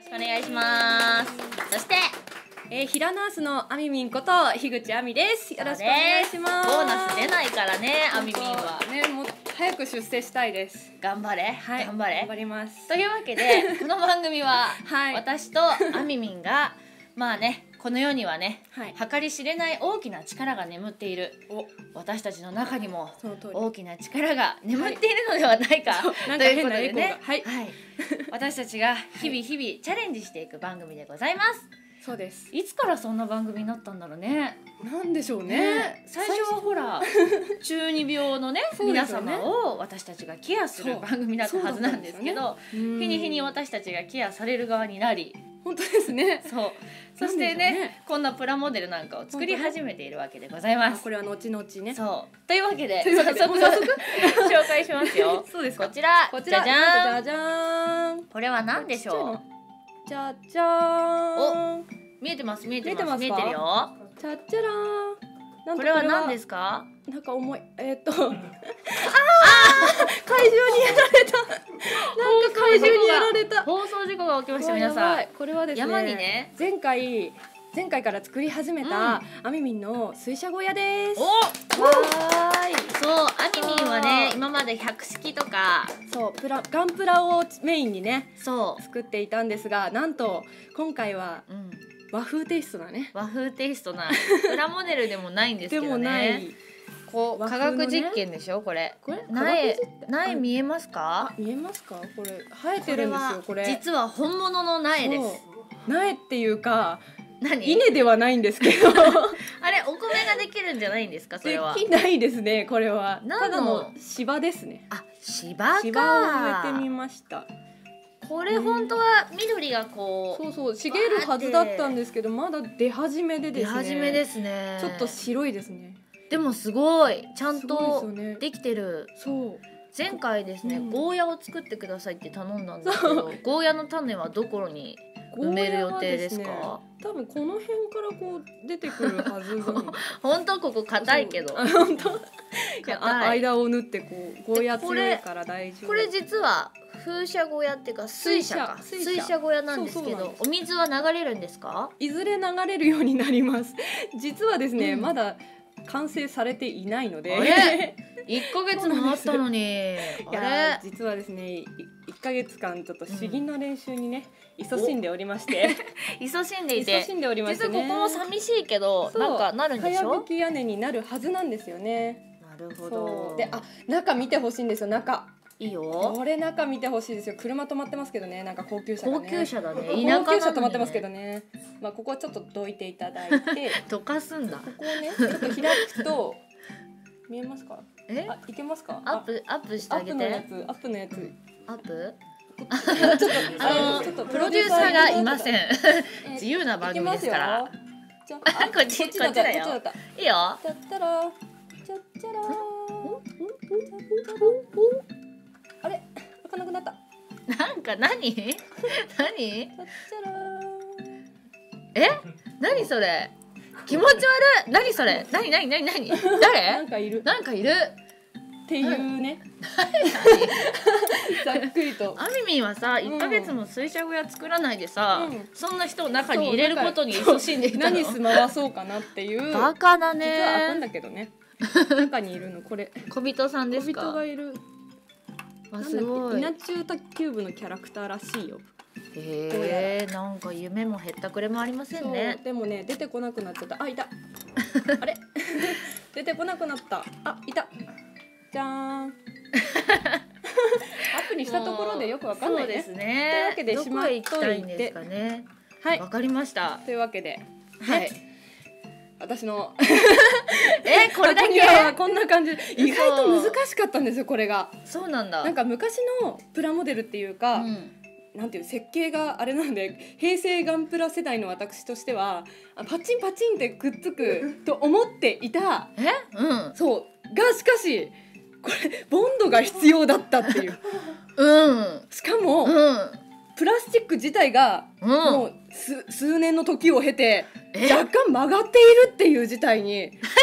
ろしくお願いします。そして平ナースのあみみんこと樋口あみです。よろしくお願いします。 ボーナス出ないからね、あみみんはね、もう早く出世したいです。 頑張れ、 はい、 頑張れ、 頑張ります。 というわけでこの番組は、 はい、 私とあみみんがまあね、この世にはね、 はい、 計り知れない大きな力が眠っている。私たちの中にも大きな力が眠っているのではないか、 はい、 ということでね、 はい、 はい、私たちが日々日々チャレンジしていく番組でございます。 そうです。 いつからそんな番組になったんだろうね。 なんでしょうね。 最初はほら中二病のね皆様を私たちがケアする番組だったはずなんですけど、日に日に私たちがケアされる側になり、 本当ですね。 そう、そしてね、こんなプラモデルなんかを作り始めているわけでございます。 これは後々ね。 そうというわけで早速紹介しますよ。 そうですか。 こちら、 じゃじゃーん、じゃじゃーん。 これは何でしょう。 じゃじゃーん。 見えてます、見えてます、見えてるよ。 じゃじゃらーん。 これは何ですか。 なんか重い。怪獣にやられた。なんか怪獣にやられた。 放送事故が起きました、皆さん。 これはですね、 山にね、 前回から作り始めたあみみんの水車小屋です。 お、 わーい。 そう、あみみんはね、今まで百式とか、 そう、ガンプラをメインにね、 そう作っていたんですが、なんと今回は和風テイストだね。 和風テイストなプラモデルでもないんですけどね。でもない。こう科学実験でしょ、これ。苗見えますか？ 見えますか？これ生えてるんですよ。これ実は本物の苗です。 苗っていうか、 何？ 稲ではないんですけどあれ、お米ができるんじゃないんですか？それはできないですね。これはただの芝ですね。 あ、芝か。 芝を植えてみました。 これ本当は緑がこう、 そう茂るはずだったんですけど、まだ出始めでですね。 出始めですね。 ちょっと白いですね。 でもすごいちゃんとできてる。 そう。 前回ですね、ゴーヤを作ってくださいって頼んだんですけど、ゴーヤの種はどこに埋める予定ですか？ 多分この辺からこう出てくるはず。 本当ここ硬いけど。 本当。間を縫ってこうゴーヤ強いから大丈夫。 これ実は風車小屋っていうか水車小屋なんですけど、お水は流れるんですか？ いずれ流れるようになります。実はですね、まだ完成されていないので。 1ヶ月もあったのに。 いや、実はですね、1ヶ月間ちょっと詩吟の練習にね、勤しんでおりまして。 勤しんでいて。 実はここも寂しいけど、なんかなるんでしょ？ かやぶき屋根になるはずなんですよね。 なるほど。 で、中見てほしいんですよ。中。 いいよ。 これ中見てほしいですよ。車止まってますけどね、なんか高級車がね。 高級車だね。 高級車止まってますけどね。まあここはちょっとどいていただいて。 溶かすんだ。 ここをね、ちょっと開くと見えますか？いけますか？ アップしてあげて。 アップのやつ。 アップ？ ちょっとプロデューサーがいません。自由な番組ですから。こっちだよ。いいよ。 ちゃったら、ちゃっちゃら。あれ、開かなくなった。 なんか何？ ちゃっちゃら。 何それ？気持ち悪い。何それ？何？誰？ なんかいる。っていうね。ざっくりと。 あみみんはさ、1ヶ月も水車小屋作らないでさ、そんな人を中に入れることに勤しんでいたの。 何住まわそうかなっていう。 バカだね。 実は開くんだけどね。中にいるのこれ。 小人さんですか？ 小人がいる。 すごい。 稲中卓球部のキャラクターらしいよ。 へえ、なんか夢もへったくれもありませんね。 でもね、出てこなくなっちゃった。あ、いた。あれ出てこなくなった。あ、いた。じゃーん。アップにしたところでよくわかんないね。 そうですね。 というわけでどこへ行きたいんですかね。はい、わかりました。 というわけで、はい。私のこれだけはこんな感じ。意外と難しかったんですよ、これが。 そうなんだ。 なんか昔のプラモデルっていうか。なんていう設計があれなんで、平成ガンプラ世代の私としてはパチンパチンってくっつくと思っていた。そうが、しかしこれボンドが必要だったっていう。しかも、プラスチック自体がもう数年の時を経て若干曲がっているっていう事態に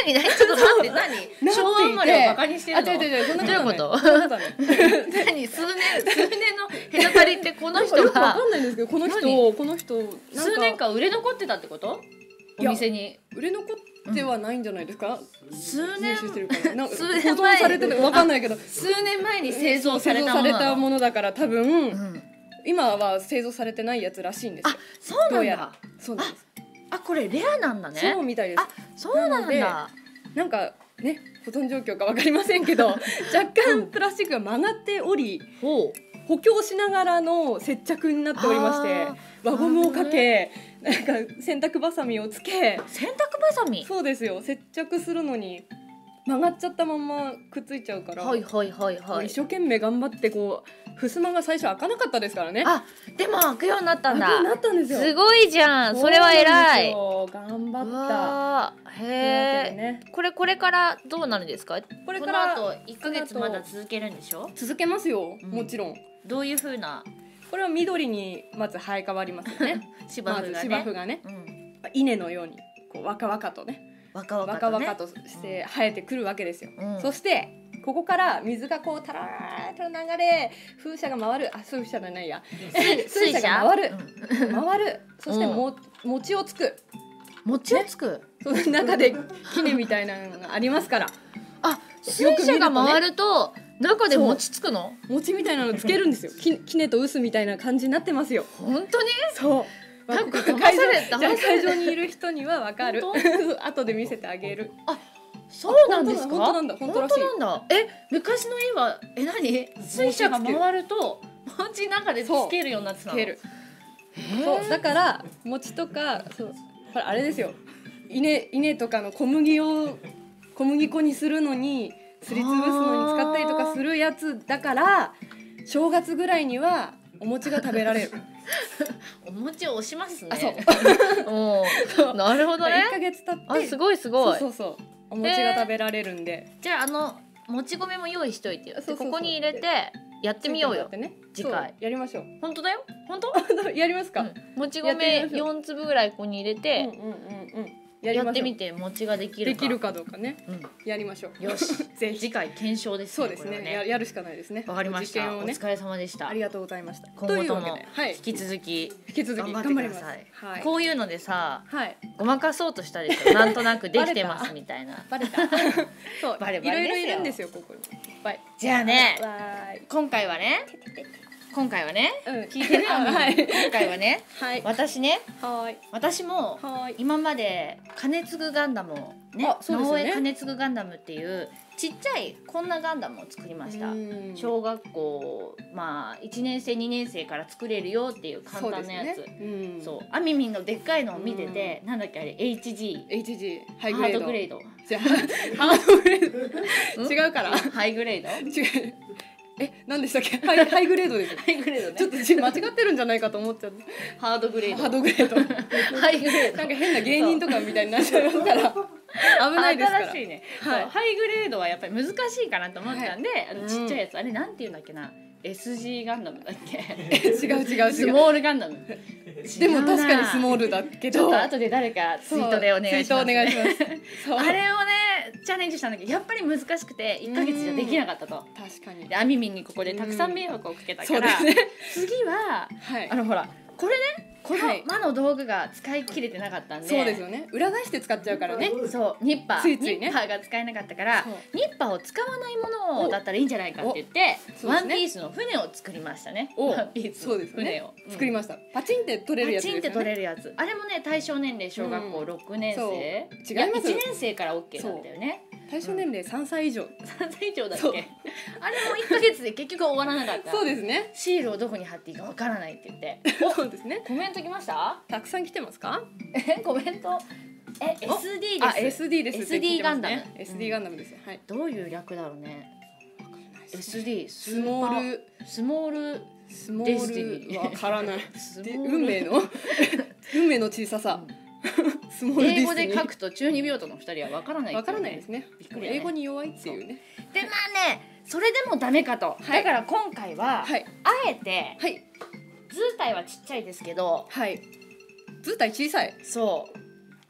何ちょっと待って、何昭和生まれをバカにしてるの？ 違うそんなことそんなことはね何数年の隔たりってこの人よくわがかんないんですけど、この人数年間売れ残ってたってこと？お店に売れ残ってはないんじゃないですか？ 数年してるからなんか数年前保存されてるわかんないけど、 数年前に製造されたものだから多分、 うん今は製造されてないやつらしいんですよ。 あ、そうなんだ。 そうなんです。 あ、これレアなんだね。 そうみたいです。 あ、そうなんだ。 なんかね、保存状況かわかりませんけど若干プラスチックが曲がっており、補強しながらの接着になっておりまして、輪ゴムをかけ、なんか洗濯バサミをつけ、 洗濯バサミ？ そうですよ、接着するのに曲がっちゃったままくっついちゃうから、 はいはいはいはい、 一生懸命頑張ってこう襖が最初開かなかったですからね。 あ、でも開くようになったんだ。 開くようになったんですよ。 すごいじゃん。それは偉い。 頑張った。へえ、ね、これからどうなるんですか？これからこの後1ヶ月まだ続けるんでしょ？ 続けますよ、もちろん。 どういう風な？ これは緑にまず生え変わりますよね芝生がね、 まず芝生がね、稲のようにこう若々とね、若々として生えてくるわけですよ、そしてここから水がこうタラーっと流れ、風車が回る、あ、風車じゃないや水車が回る、そして餅をつく、 餅をつく、 その中で杵みたいなのがありますから。 あ、水車が回ると中で餅つくの？ 餅みたいなのつけるんですよ。杵と臼みたいな感じになってますよ。 本当に？ そう。 なんか会場にいる人にはわかる。後で見せてあげる。 あ、そうなんですか？ 本当なんだ。本当らしい。 なんだ。昔の絵は何？水車が回ると餅の中でつけるようになってたの。つける。 そう。だから餅とか、そう、ほらあれですよ。稲とかの小麦粉にするのにすりつぶすのに使ったりとかするやつだから、正月ぐらいにはお餅が食べられる。 お餅を押しますね。 そうなるほどね。 1ヶ月経って、 あ、すごいすごい。 そうお餅が食べられるんで、 じゃあもち米も用意しといてよ。ここに入れてやってみようよ。次回やりましょう。 本当だよ。本当？ やりますか？ もち米4粒ぐらいここに入れてやってみて、餅ができるかどうかね、やりましょう。 よし、ぜひ次回検証ですね。 そうですね、やるしかないですね。 わかりました。お疲れ様でした。 ありがとうございました。 今後とも引き続き頑張ってください。こういうのでさ、ごまかそうとしたでしょ。なんとなくできてますみたいな。 バレた。そう、いろいろいるんですよ、ここにいっぱい。 じゃあね、今回はね、聞いてね。今回はね、私も今まで金継ガンダムをね、直江金継ガンダムっていうちっちゃいこんなガンダムを作りました。小学校1年生2年生から作れるよっていう簡単なやつ。そう、あみみんのでっかいのを見てて、なんだっけあれ HG ハードグレード。 ハードグレード違うから。 ハイグレード？ 違う。何でしたっけ？ハイグレードです。 ハイグレードね。 ちょっと間違ってるんじゃないかと思っちゃって。 ハードグレード。 ハイグレード。なんか変な芸人とかみたいになっちゃいますから。危ないですから。 新しいね。ハイグレードはやっぱり難しいかなと思ったんで、ちっちゃいやつ、あれなんていうんだっけな。SG ガンダムだっけ？ 違う。 スモールガンダム。 でも確かにスモールだけど。 ちょっと後で誰かツイートでお願いします。 ツイートお願いします。 あれをねチャレンジしたんだけど、やっぱり難しくて1ヶ月じゃできなかったと。 確かに。 であみみんにここでたくさん迷惑をかけたから、次はほらこれね。この魔の道具が使い切れてなかったんで、 そうですよね、裏返して使っちゃうからね。 そうニッパーが使えなかったから、ニッパーを使わないものだったらいいんじゃないかって言ってワンピースの船を作りましたね。ワンピースの船を作りました。パチンって取れるやつですよね。 パチンって取れるやつ、あれもね対象年齢小学校6年生、 違います。 1年生から OK だったよね。 対象年齢3歳以上。 3歳以上だっけ？あれも1ヶ月で結局終わらなかった。 そうですね。 シールをどこに貼っていいかわからないって言って。 そうですね。 コメント来ました？ たくさん来てますか？ コメント。SD です。 SD です。 SD ガンダム。 SD ガンダムです。はい。 どういう略だろうね。SD スモールデスティニー。わからない。運命の小ささ。 英語で書くと中二病棟の2人はわからない。 わからないですね。 びっくり。 英語に弱いっていうね。 でそれでもダメかと。だから今回はあえて図体はちっちゃいですけど、 図体小さい。 そう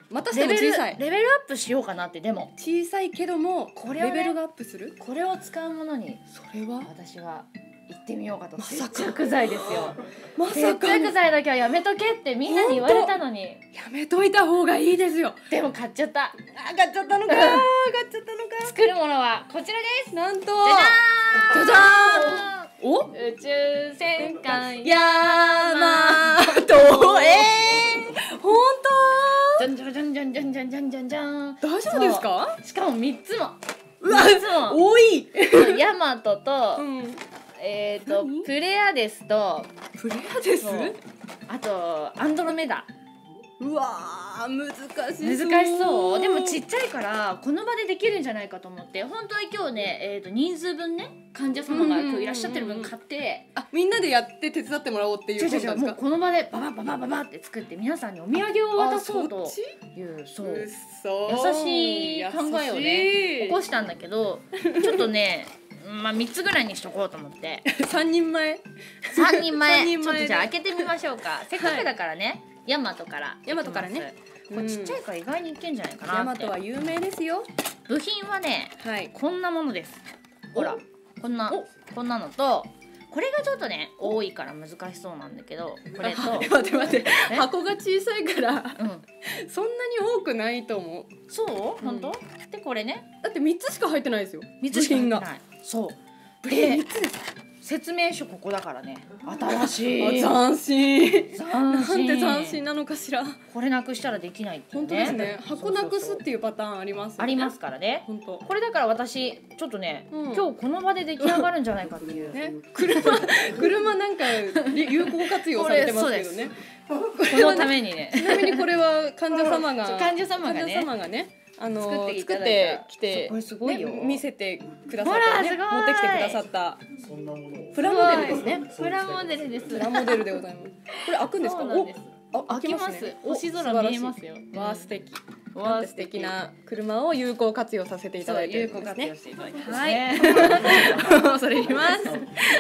またしても小さい。 レベルアップしようかなって。でも小さいけどもレベルがアップする。 これを使うものにそれは私は行ってみようかと。 まさか接着剤ですよ。 まさ接か着剤だけはやめとけってみんなに言われたのに。 やめといた方がいいですよ。 でも買っちゃった。 あ、買っちゃったのか。買っちゃったのか。 作るものはこちらです。 なんとじゃじゃーん。 お宇宙戦艦ヤマト。本じゃんじゃんじゃんじゃんじゃんじゃんじゃんじゃんじゃん。 当？大丈夫ですか？ しかも3つも。 うわ、 3つも。 多い。 ヤマトと、 何プレアデスと、 プレアデス？ あとアンドロメダ。 うわー、難しそう。 難しそう。でもちっちゃいからこの場でできるんじゃないかと思って、本当は今日ね、人数分ね、患者様が今日いらっしゃってる分買って、 あ、みんなでやって手伝ってもらおうっていうことなんですか？ もうこの場でババババババって作って皆さんにお土産を渡そうという、そう優しい考えをね起こしたんだけど、ちょっとねまあ3つぐらいにしとこうと思って 3人前 3人前ちょっとじゃあ開けてみましょうか。せっかくだからね、ヤマトからね、これちっちゃいから意外にいけんじゃないかなって。 ヤマトは有名ですよ。 部品はね、こんなものです。ほらこんなのと、これがちょっとね多いから難しそうなんだけど、これと待って箱が小さいからそんなに多くないと思う。 そう本当？でこれね、 だって3つしか入ってないですよ。 3つしか入ってない。そうで説明書ここだからね、新しい。 斬新。 なんて斬新なのかしら。 これなくしたらできないっていうね。 本当ですね。箱なくすっていうパターンありますよね。 ありますからね。 本当。これだから私ちょっとね、今日この場で出来上がるんじゃないかっていうね。 車なんか有効活用されてますけどね。 このためにね。 ちなみにこれは患者様がね作ってきて、 これすごいよ、 見せてくださったね、持ってきてくださったプラモデルですね。 プラモデルです。 プラモデルでございます。これ開くんですか？ 開きます。星空見えますよ。 わあ素敵。わあ素敵な車を有効活用させていただいて有効活用していただいてますね。恐れ入ります。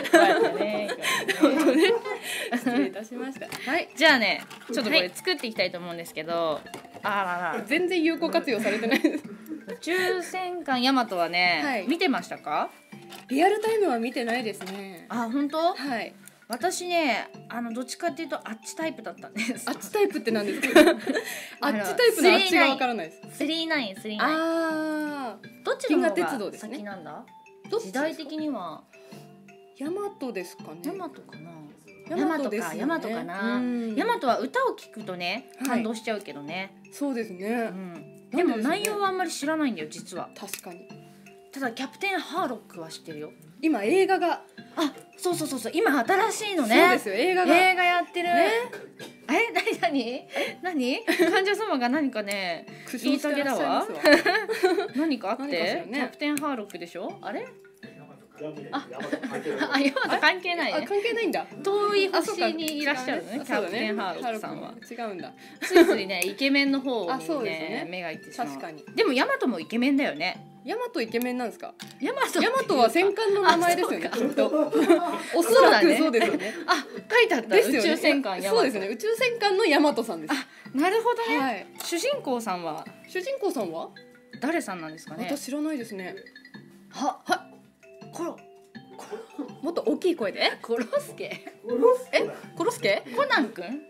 失礼いたしました。はい。 じゃあね、ちょっとこれ作っていきたいと思うんですけど、あらら全然有効活用されてないです。 宇宙戦艦ヤマトはね、見てましたか？ リアルタイムは見てないですね。 あ、本当？ はい。 私ね、どっちかっていうとあっちタイプだったんです。 あっちタイプって何ですか？あっちタイプのあっちがわからないです。 39。 ああ。 どっちの方が先なんだ？時代的にはヤマトですかね。 ヤマトかな。ヤマトかな。ヤマトは歌を聞くとね感動しちゃうけどね。 そうですね。 でも内容はあんまり知らないんだよ実は。 確かに。ただキャプテンハーロックは知ってるよ。 今映画が、 そう今新しいのね。 そうですよ、映画やってる。何患者様が何かね言いたげだわ。何かあってキャプテンハーロックでしょ。あれヤマト関係ないね。 関係ないんだ。 遠い星にいらっしゃるねキャプテンハーロックさんは。 違うんだ。 ついついねイケメンの方にね目がいってしまう。 確かに。 でもヤマトもイケメンだよね。 ヤマトイケメンなんですか？ ヤマトは戦艦の名前ですよね。きっと。おそらくそうですよね。 書いてあった。宇宙戦艦ヤマト。 そうですね。宇宙戦艦のヤマトさんです。 なるほどね。主人公さんは誰さんなんですかね。 私知らないですね。 もっと大きい声で。コロスケ。コナンくん。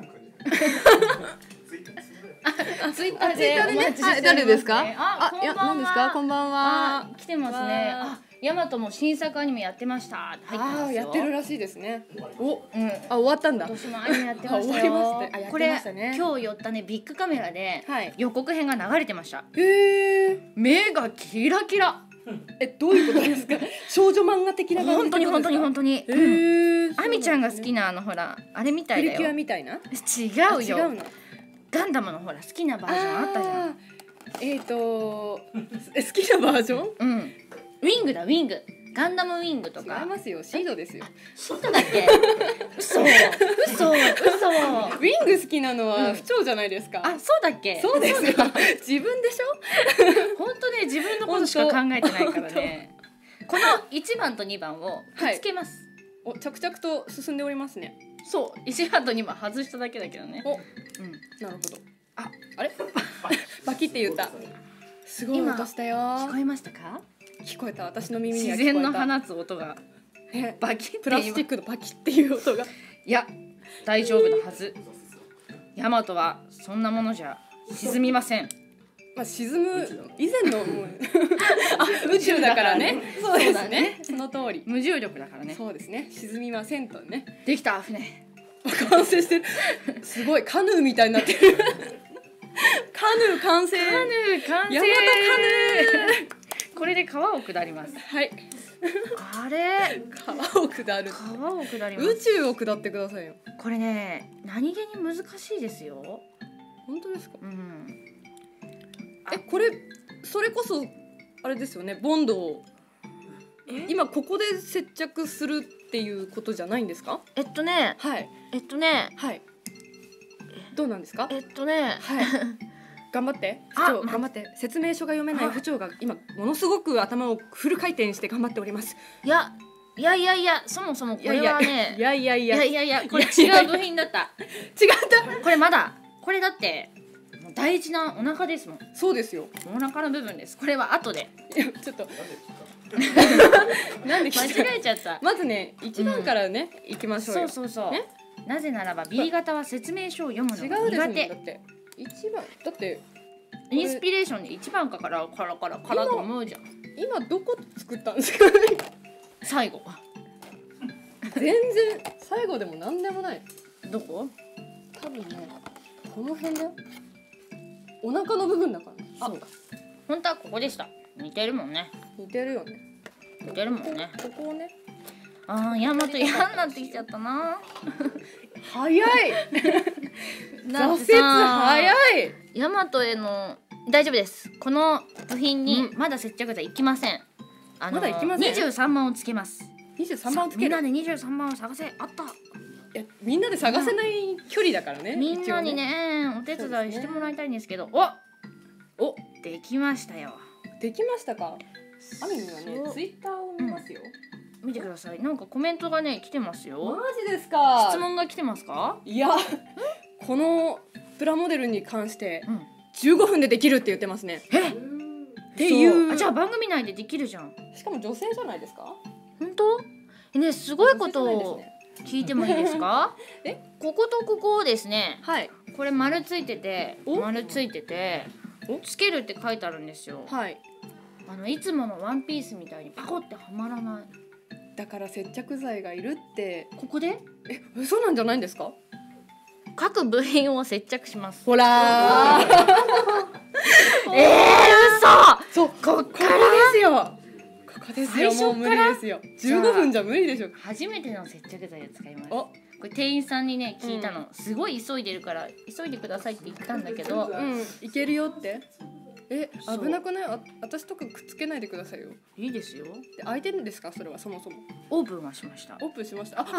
ツイッターでお待ちしてます。 誰ですか？ 何ですか？ こんばんは。 来てますね。ヤマトも新作アニメやってました。 やってるらしいですね。終わったんだ。 今年もアニメやってましたよ。これ今日寄ったねビッグカメラで予告編が流れてました。目がキラキラ。 どういうことですか？少女漫画的な感じ。 本当に。アミちゃんが好きなほらあれみたいだよ。 プリキュアみたいな？ 違うよ。ガンダムのほら好きなバージョンあったじゃん。 好きなバージョン？ ウィングだウィング。ガンダムウィングとか。 違いますよ。シードですよ。 シードだっけ？嘘。ウィング好きなのは不調じゃないですか。 そうだっけ？ そうですよ。自分でしょ？ 本当ね自分のことしか考えてないからね。この1番と2番をくっつけます。 着々と進んでおりますね。 そう1番と2番外しただけだけどね。 なるほど。 あれバキって言った。すごい音したよ。 聞こえましたか？ 聞こえた。私の耳には自聞こえた。 然の放つ音がバキってプラスチックのバキっていう音が。 いや大丈夫なはず。ヤマトはそんなものじゃ沈みません。 まあ沈む以前のもう宇宙だからね。そうですね。その通り。 無重力だからね。 そうですね。沈みませんとね。 できた船。 完成してる。すごいカヌーみたいになってる。カヌー完成。 カヌー完成。 ヤマトカヌー。これで川を下ります。 はい。 あれ川を下る。 川を下ります。 宇宙を下ってくださいよ。 これね何気に難しいですよ。 本当ですか？ うん。 これそれこそあれですよね。ボンドを今ここで接着するっていうことじゃないんですか？ はいはいどうなんですか？はい頑張って頑張って。説明書が読めない部長が今ものすごく頭をフル回転して頑張っております。 いやそもそもこれはねいやこれ違う部品だった。 違ったこれまだこれだって大事なお腹ですもん。 そうですよ。 お腹の部分です。これは後で。 いやちょっとなんで間違えちゃった。 まずね1番からね行きましょうよ。 そうなぜならば B 型は説明書を読むのが苦手。 だって1番だってインスピレーションで1番からと思うじゃん。 今どこ作ったんですか？ 最後全然最後でも何でもない。 どこ？ 多分ねこの辺だよ。お腹の部分だからね。 そう本当はここでした。似てるもんね。 似てるよね。 似てるもんね。 ここをね。 ヤマト嫌になってきちゃったな。 早い挫折早い。 ヤマトへの大丈夫です。この部品にまだ接着剤いきません。 まだいきません。 23番をつけます。 23番をつける。 みんなで23番を探せ。あった。 いやみんなで探せない距離だからね。 みんなにねお手伝いしてもらいたいんですけど、おできましたよ。 できましたか？アミミはねツイッターを見ますよ。 見てください。なんかコメントがね来てますよ。 マジですか？ 質問が来てますか？ いやこのプラモデルに関して15分でできるって言ってますね。っていう。 じゃあ番組内でできるじゃん。 しかも女性じゃないですか？ 本当？ねすごいことを聞いてもいいですか？こことここをですね。 はい。 これ丸ついててつけるって書いてあるんですよ。 はい。 いつものワンピースみたいにパコってはまらない。 だから接着剤がいるってここで？ 嘘なんじゃないんですか？ 各部品を接着します。 ほらー嘘。 そうここですよ。ここですよ。もう無理ですよ。15分じゃ無理でしょ。 初めての接着剤を使います。これ店員さんにね聞いたの。すごい急いでるから急いでくださいって言ったんだけど、 いけるよって。危なくない？私とかくっつけないでくださいよ。 いいですよ。 で開いてるんですか？それはそもそも。 オープンはしました。 オープンしました。来た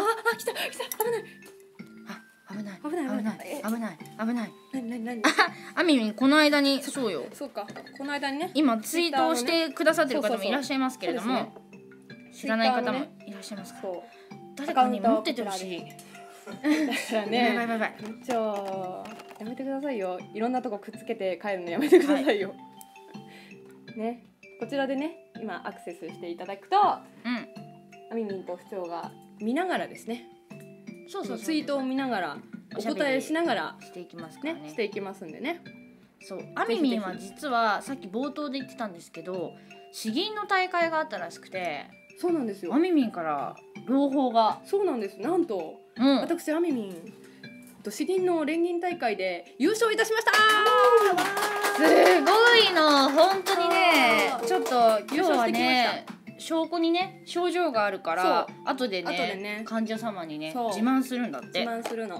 危ない。 危ない。 何？ あみみんこの間にそうよ。 そうか。この間にね。 今ツイートをしてくださってる方もいらっしゃいますけれども、知らない方もいらっしゃいますから。誰かに持っててほしい。 だね。やめてくださいよ。いろんなとこくっつけて帰るのやめてくださいよ。ね。こちらでね今アクセスしていただくと、あみみんと不調が見ながらですね。そうツイートを見ながらお答えしながらしていきますからね。 していきますんでね。 そうあみみんは実はさっき冒頭で言ってたんですけど、詩吟の大会があったらしくて。 そうなんですよ。 あみみんから朗報が。 そうなんです。なんと、私あみみん詩吟の連銀大会で優勝いたしました。 すごいの本当にね。ちょっと今日はね証拠にね症状があるから後でね患者様にね自慢するんだって。 自慢するの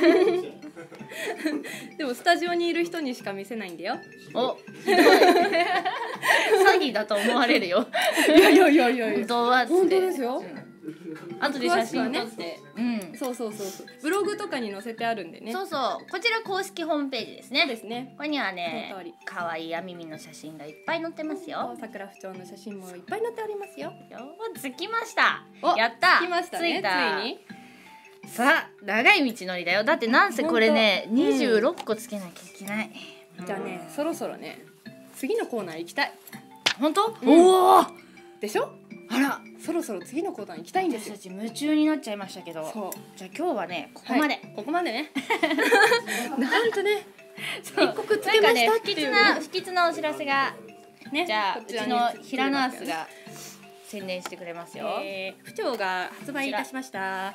でもスタジオにいる人にしか見せないんだよ。 おひどい詐欺だと思われるよ。 いや本当は本当ですよ。 後で写真撮って、 そうブログとかに載せてあるんでね。 そうこちら公式ホームページですね。 ですね。 ここにはね可愛いあみみの写真がいっぱい載ってますよ。 桜不調の写真もいっぱい載っておりますよ。 つきました。やった。 つきましたね。ついにさあ長い道のりだよ。だってなんせこれね26個つけなきゃいけない。 じゃあねそろそろね次のコーナー行きたい。 本当？おおでしょ。 あらそろそろ次のコーナー行きたいんですよ。 私たち夢中になっちゃいましたけど。そうじゃあ今日はねここまで、 ここまでねなんとね一刻つけましたっていう不吉なお知らせがね。じゃあうちの平ナースが宣伝してくれますよ。 不調が発売いたしました。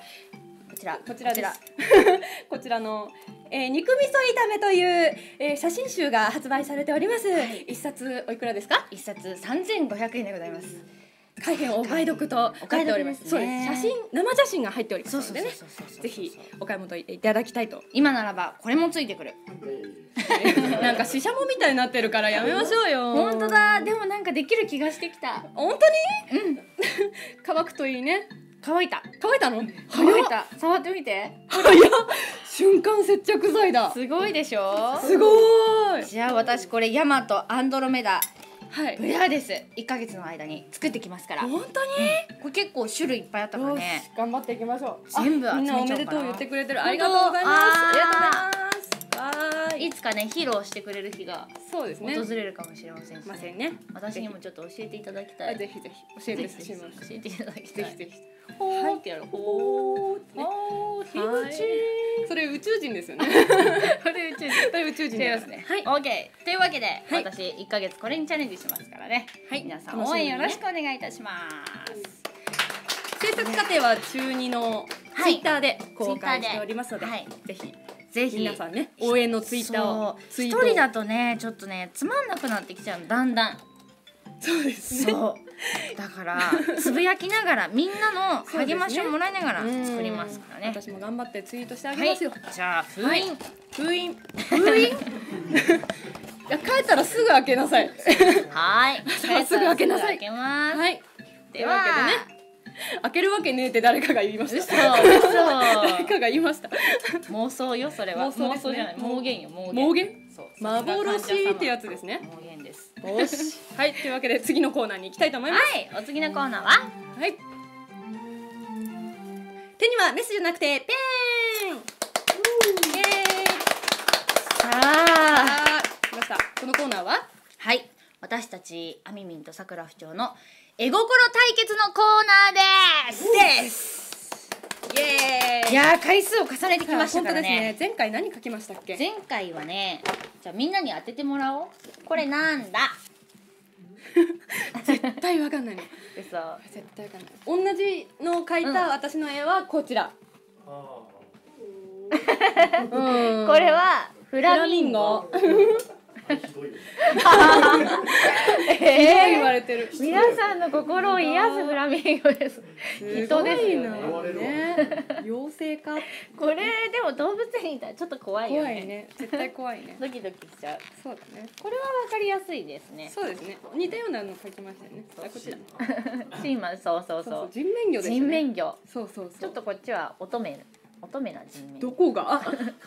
こちらですこちらの、肉味噌炒めという、写真集が発売されております。一冊おいくらですか？ 一冊3500円でございます。 大変お買い得と書いております。そうです。生写真が入っておりますのでね。ぜひお買い求めいただきたいと。 今ならばこれもついてくる。 なんかシシャモみたいになってるからやめましょうよ。 本当だ。でもなんかできる気がしてきた。 本当に？うん。乾くといいね。 乾いたの？ 乾いた。 触ってみて。 早っ。瞬間接着剤だ。 すごいでしょ。 すごい。 じゃあ私これヤマトアンドロメダブレアです。1ヶ月の間に作ってきますから。 本当に？ これ結構種類いっぱいあったからね。 頑張っていきましょう。 全部集めちゃおうかな。 みんなおめでとう言ってくれてる。ありがとうございます。ありがとうございます。 いつかね披露してくれる日がそうですね訪れるかもしれませんしね。私にもちょっと教えていただきたい。 ぜひぜひ教えていただきたい。 ぜひほーってやる。ほーってね。 ひぶち。それ宇宙人ですよね。 それ宇宙人ですね。はい。オーケー。というわけで私1ヶ月これにチャレンジしますからね。皆さん応援よろしくお願いいたします。 制作過程は中2のツイッターで公開しておりますので、ぜひ皆さんね応援のツイッターを。 一人だとねちょっとねつまんなくなってきちゃうのだんだん。 そうですね。 だからつぶやきながらみんなの励ましをもらいながら作りますからね。 私も頑張ってツイートしてあげますよ。 じゃあ封印。 いや帰ったらすぐ開けなさい。 はい。 すぐ開けなさい。 開けます。 はい。では開けるわけねえって誰かが言いました。 誰かが言いました。 妄想よそれは。妄想じゃない。妄言よ妄言。幻ってやつですね。 妄言です。 よし。はい。というわけで次のコーナーに行きたいと思います。 はい。お次のコーナーは手にはメスじゃなくてペン。イエーイ。さあ来ました。このコーナーは私たちあみみんとさくら不調の絵心対決のコーナーです。イエーイ。いや回数を重ねてきましたからね。 前回何書きましたっけ？ 前回はね、じゃあみんなに当ててもらおう。これなんだ？ 絶対わかんないの。 嘘。 絶対わかんない。同じの描いた私の絵はこちら。 これはフラミンゴ。 ひどい言われてる。 皆さんの心を癒すフラミンゴです。人ですよね。 妖精か。 これでも動物園にいたらちょっと怖いよね。 怖いね。絶対怖いね。 ドキドキしちゃう。 そうだね。 これはわかりやすいですね。 そうですね。似たようなの書きましたよね。こちら。 シーマンそう。 人面魚ですね。 人面魚。 そう。 ちょっとこっちは乙女な人面。 どこが？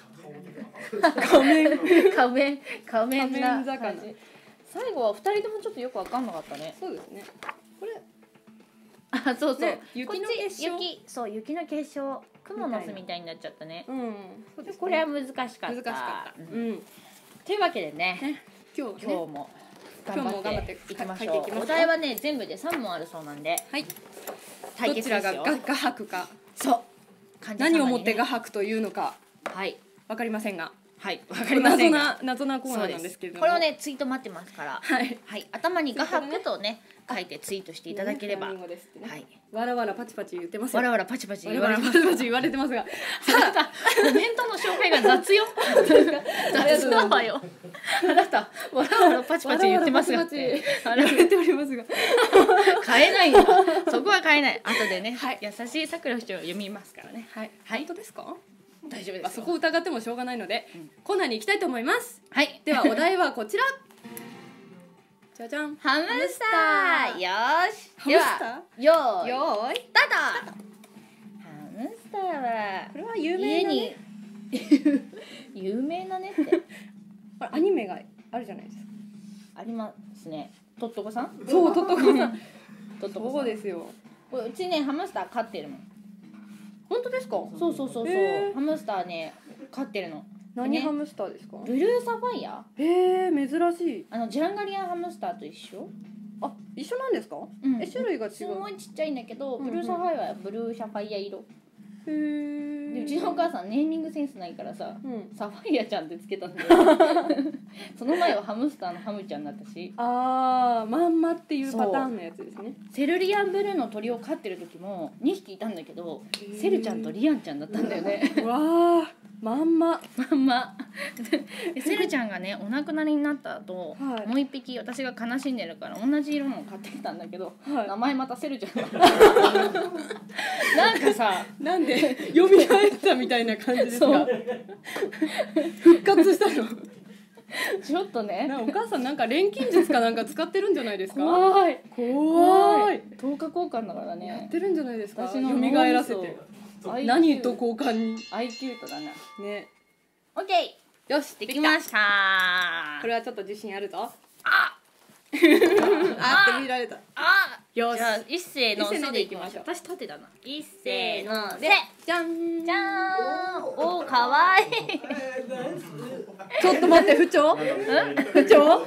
仮面な感じ。最後は2人ともちょっとよく分かんなかったね。 そうですね。これそう雪の結晶。 雪の結晶。クモの巣みたいになっちゃったね。 うん。 これは難しかった。うん。というわけでね、今日も頑張っていきましょう。お題はね全部で3問あるそうなんで、 対決ですよ。どちらが画伯か。 そう。 何をもって画伯というのか。わかりませんが。わかりませんが。謎なコーナーなんですけれども。 これをねツイート待ってますから。頭に画伯とね書いてツイートしていただければ。 わらわらパチパチ言ってますよ。 わらわらパチパチ言われてますが。 コメントの紹介が雑よ。雑だわよ。あなたわらわらパチパチ言ってますが。 言われておりますが。 変えないんだ。そこは変えない。後でね優しいさくら市長を読みますからね。 本当ですか？ 大丈夫です。 そこを疑ってもしょうがないのでコーナーに行きたいと思います。ではお題はこちら。じゃじゃん。 ハムスター。よし。ではよーいスタート。ハムスターはこれは有名なね。 有名なねって。 アニメがあるじゃないですか。 ありますね。とっとこさん？ そう、とっとこさん。 とっとこさん。 そうですよ。 うちねハムスター飼ってるもん。 本当ですか？ そうそうそうそう、ハムスターね飼ってるの。 何ハムスターですか？ ブルーサファイア。 へえ、珍しい。 ジャンガリアンハムスターと一緒。 あ、一緒なんですか？種類が違う。 すごいちっちゃいんだけど、ブルーサファイアはブルーサファイア色。 へえ。 でうちのお母さんネーミングセンスないからさ、サファイアちゃんってつけたんだよ。その前はハムスターのハムちゃんだったし。 ああ、まんまっていうパターンのやつですね。 セルリアンブルーの鳥を飼ってる時も2匹いたんだけど、セルちゃんとリアンちゃんだったんだよね。 わあ、まんま。 セルちゃんがねお亡くなりになった後、もう1匹私が悲しんでるから同じ色のを買ってきたんだけど、名前またセルちゃんだった。なんかさ、 なんで蘇ったみたいな感じですか？復活したの？ ちょっとね、 お母さんなんか錬金術かなんか使ってるんじゃないですか？ 怖い怖い。 10日交換だからね。 やってるんじゃないですか？ 私の蘇らせて。何と交換に ？IQ とだな。 ね。 オッケー。よし、 できました。 これはちょっと自信あるぞ。 あって見られた。 よし。じゃあ一斉のせでいきましょう。私縦だな。一斉のせ。 じゃんじゃーん。おー、かわいい。 ちょっと待って、不調？不調？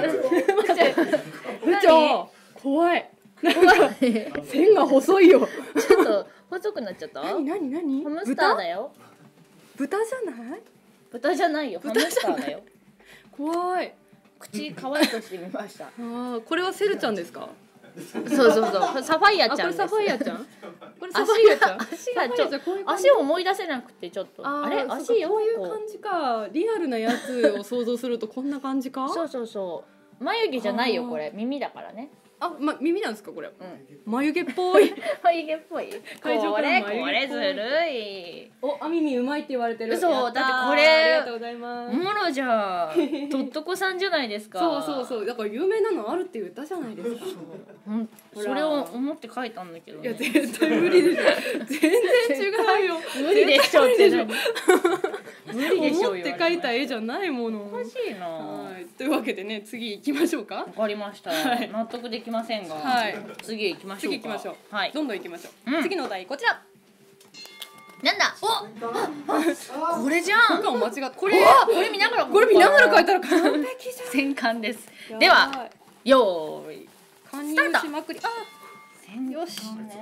不調。怖い。線が細いよ。 ちょっと細くなっちゃった。 何？ ハムスターだよ。 豚じゃない？ 豚じゃないよ。ハムスターだよ。 怖い。 口可愛くしてみました。 これはセルちゃんですか？ そう。サファイアちゃん。 これサファイアちゃん？これサファイアちゃん。足を思い出せなくてちょっと。あれ？足よ。 こういう感じか。リアルなやつを想像するとこんな感じか？ そう。眉毛じゃないよこれ。耳だからね。 耳なんですかこれ？眉毛っぽい。 眉毛っぽい。これずるい。 耳うまいって言われてる。 そう、だってこれありがとうございます。 おもろじゃん。とっとこさんじゃないですか。 そう。だから有名なのあるって言ったじゃないですか。 それを思って書いたんだけどね。 いや絶対無理です。全然違うよ。 無理でしょって何？無理でしょよ。 思って描いた絵じゃないもの。 おかしいな。 というわけでね、次行きましょうか。 わかりました。納得できませんが、次行きましょう。 次行きましょう。 はい。 どんどん行きましょう。次のお題こちら。 なんだ。これじゃん。 間違った。これ見ながら描いたら完璧じゃん。 戦艦です。では、よーい。 加入しまくり。よし。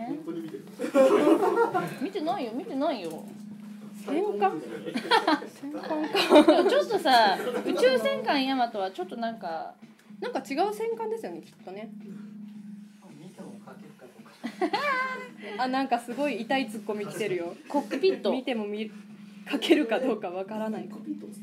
見てないよ。 戦艦ちょっとさ、宇宙戦艦ヤマトはちょっとなんか違う戦艦ですよね、きっとね。なんかすごい痛いツッコミ来てるよ。 コックピット見てもかけるかどうかわからない。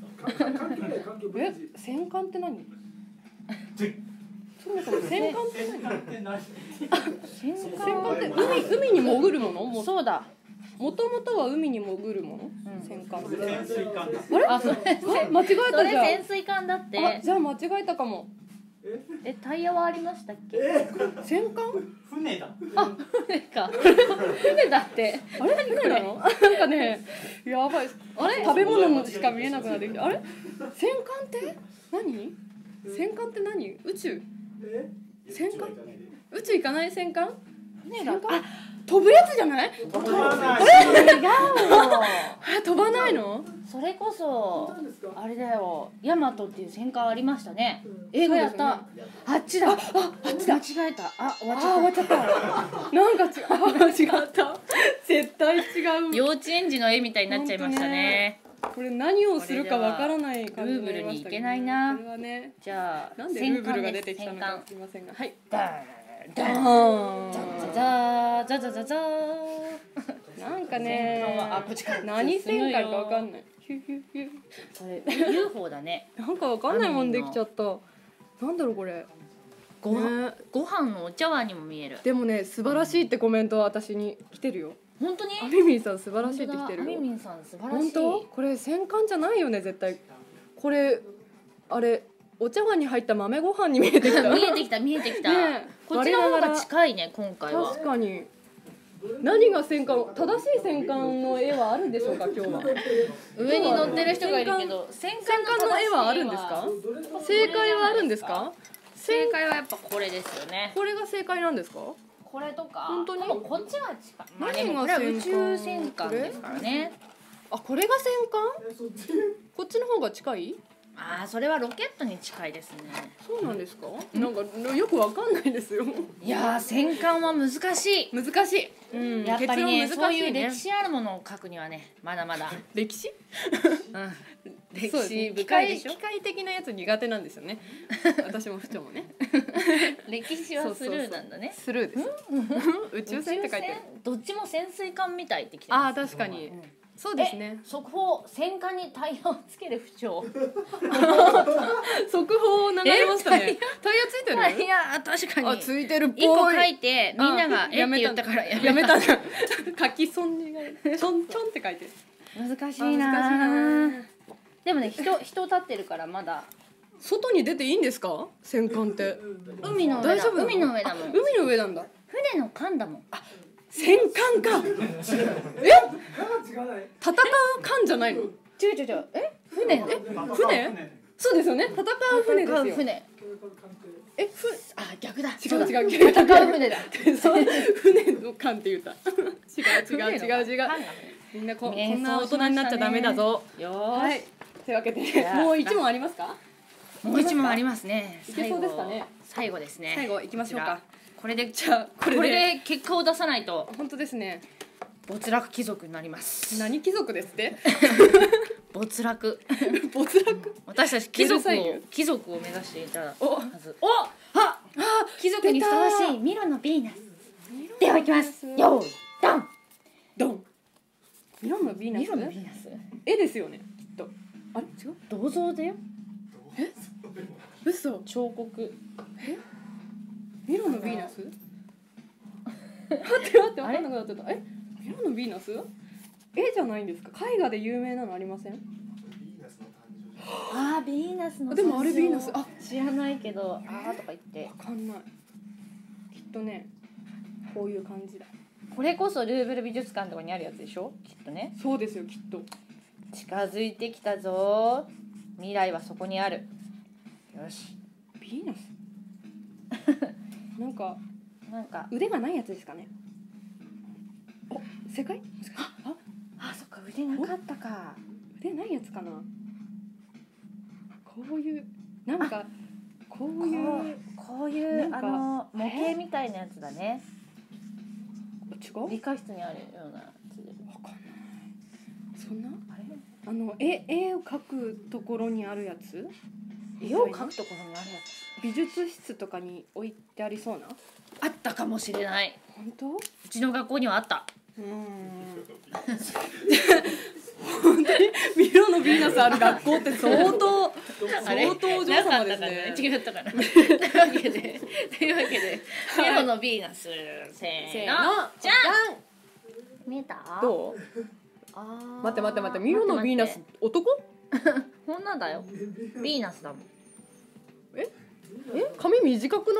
戦艦って何？そもそも戦艦って何？戦艦って海に潜るもの？ そうだ。 もともとは海に潜るもの？戦艦って。 潜水艦だ。 あれ？間違えたじゃん。 それ潜水艦だって。 じゃあ間違えたかも。 タイヤはありましたっけ？ 戦艦？ 船だ。 船か。船だって。 あれ船なの？なんかね、やばい。あれ？食べ物のしか見えなくなってきた。あれ？戦艦って何？戦艦って何？宇宙？戦艦？宇宙行かない戦艦？ 船だ。 飛ぶやつじゃない？ 違うよ。 飛ばないの？ それこそあれだよ。ヤマトっていう戦艦ありましたね。映画やった。あっちだ。あっちだ。間違えた。終わっちゃった。 なんか違った。絶対違う。 幼稚園児の絵みたいになっちゃいましたね。 これ何をするかわからない感じルーブルに行けないな。 これはね。 じゃあなんでルーブルが出てきたのかすみませんが。はい。 ザザザザザザザなんかね、何戦艦かわかんない。 それ UFO だね。 なんかわかんないもんできちゃった。なんだろうこれ。 ご飯のお茶碗にも見える。 でもね、素晴らしいってコメントは私に来てるよ。 本当に？ アミミンさん素晴らしいって来てるよ。 アミミンさん素晴らしい。 本当？これ戦艦じゃないよね絶対。これあれ。お茶碗に入った豆ご飯に見えてきた。 見えてきた。ね、こっちの方が近いね今回は。 確かに。何が戦艦？正しい戦艦の絵はあるんでしょうか今日は。 上に乗ってる人がいるけど、 戦艦の絵はあるんですか？正解はあるんですか？ 正解はやっぱこれですよね。 これが正解なんですか？ ここれとか。 本当に？ こっちは近い。まあでもこれは宇宙戦艦ですからね。 あ、これが戦艦？こっちの方が近い？ ああ、それはロケットに近いですね。 そうなんですか？なんかよくわかんないですよ。 いやー、戦艦は難しい。 難しい。うん、 やっぱりね、そういうね、 歴史あるものを書くにはね、まだまだ。 歴史？ うん。 歴史深いでしょ。機械的なやつ苦手なんですよね。私も不調もね。 歴史はスルーなんだね。 スルーです。宇宙船って書いてる。 どっちも潜水艦みたいってきてます。ああ、確かに。そうですね。 速報、戦艦にタイヤをつける不調。 速報流れましたね。タイヤついてる？ いや、確かに。 あ、ついてるっぽい。 一個書いて、みんながやめたからやめた。書き損じがちょんちょんって書いてる。 難しいな。でもね、人立ってるからまだ。 外に出ていいんですか？戦艦って。 海の上だ。海の上だもん。 海の上なんだ。 船の艦だもん。 あ、戦艦か。戦う艦じゃないの？ 違う。船？ 船？そうですよね。戦う船ですよ。 船。あ、逆だ。 違う。 戦う船だ。 船の艦って言った。違う。みんなこんな大人になっちゃダメだぞ。はい。というわけでもう一問ありますか？ もう一問ありますね。 いけそうですかね。 最後ですね。 最後行きましょうか。 これで結果を出さないと本当ですね。 没落貴族になります。 何貴族ですって？ 没落。私たち貴族を目指していたはず。貴族にふさわしいミロのヴィーナス。ではいきます。よーいドン。 ミロのヴィーナス。絵ですよね。きっと。あれ違う？ 銅像だよ。 え？嘘？ 彫刻。 ミロのヴィーナス？待って分かんなくなっちゃった。ミロのヴィーナス？絵じゃないんですか？絵画で有名なのありません？ あ、ヴィーナスの。 でもあれヴィーナス。 あ、知らないけど、あーとか言って。 わかんない。きっとね、こういう感じだ。 これこそルーブル美術館とかにあるやつでしょ？きっとね。 そうですよ、きっと。 近づいてきたぞ。未来はそこにある。よし。 ヴィーナス。なんか腕がないやつですかね。お、正解？ あ、そっか、腕なかったか。 腕ないやつかな。こういうなんかこういう模型みたいなやつだね。 違う？ 理科室にあるようなやつで。 わかんない。そんな？あれ？絵を描くところにあるやつ？ 絵を描くところにあるやつ。 美術室とかに置いてありそうな？ あったかもしれない。 本当？ うちの学校にはあった。 本当にミロのヴィーナスある学校って相当お嬢様ですね。 違ったかな。というわけでミロのヴィーナス、せーの、じゃん。見えた？ どう？待ってミロのヴィーナス男？ こんなんだよ。ヴィーナスだもん。 髪短くない？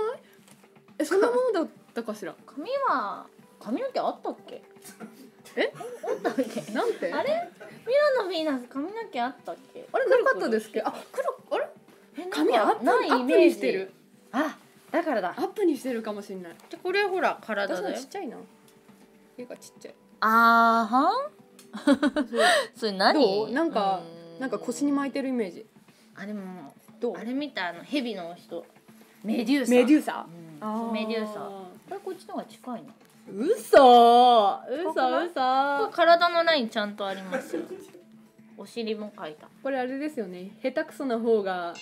そんなものだったかしら。 髪の毛あったっけ？あったっけ？ なんて？ あれ？ミロのヴィーナス髪の毛あったっけ？ あれなかったですっけ？あれ？髪アップにしてる。 あ、だからだ。 アップにしてるかもしれない。 でこれほら体だよ。 ちっちゃいな。絵がちっちゃい。 あーはん？それ何？ どう？なんか腰に巻いてるイメージ。 あ、でもどう？ あれ見たヘビの人。メデューサ。 メデューサ。 これこっちの方が近いな。 嘘。 体のラインちゃんとありますよ。お尻も描いた。 これあれですよね。下手くそな方が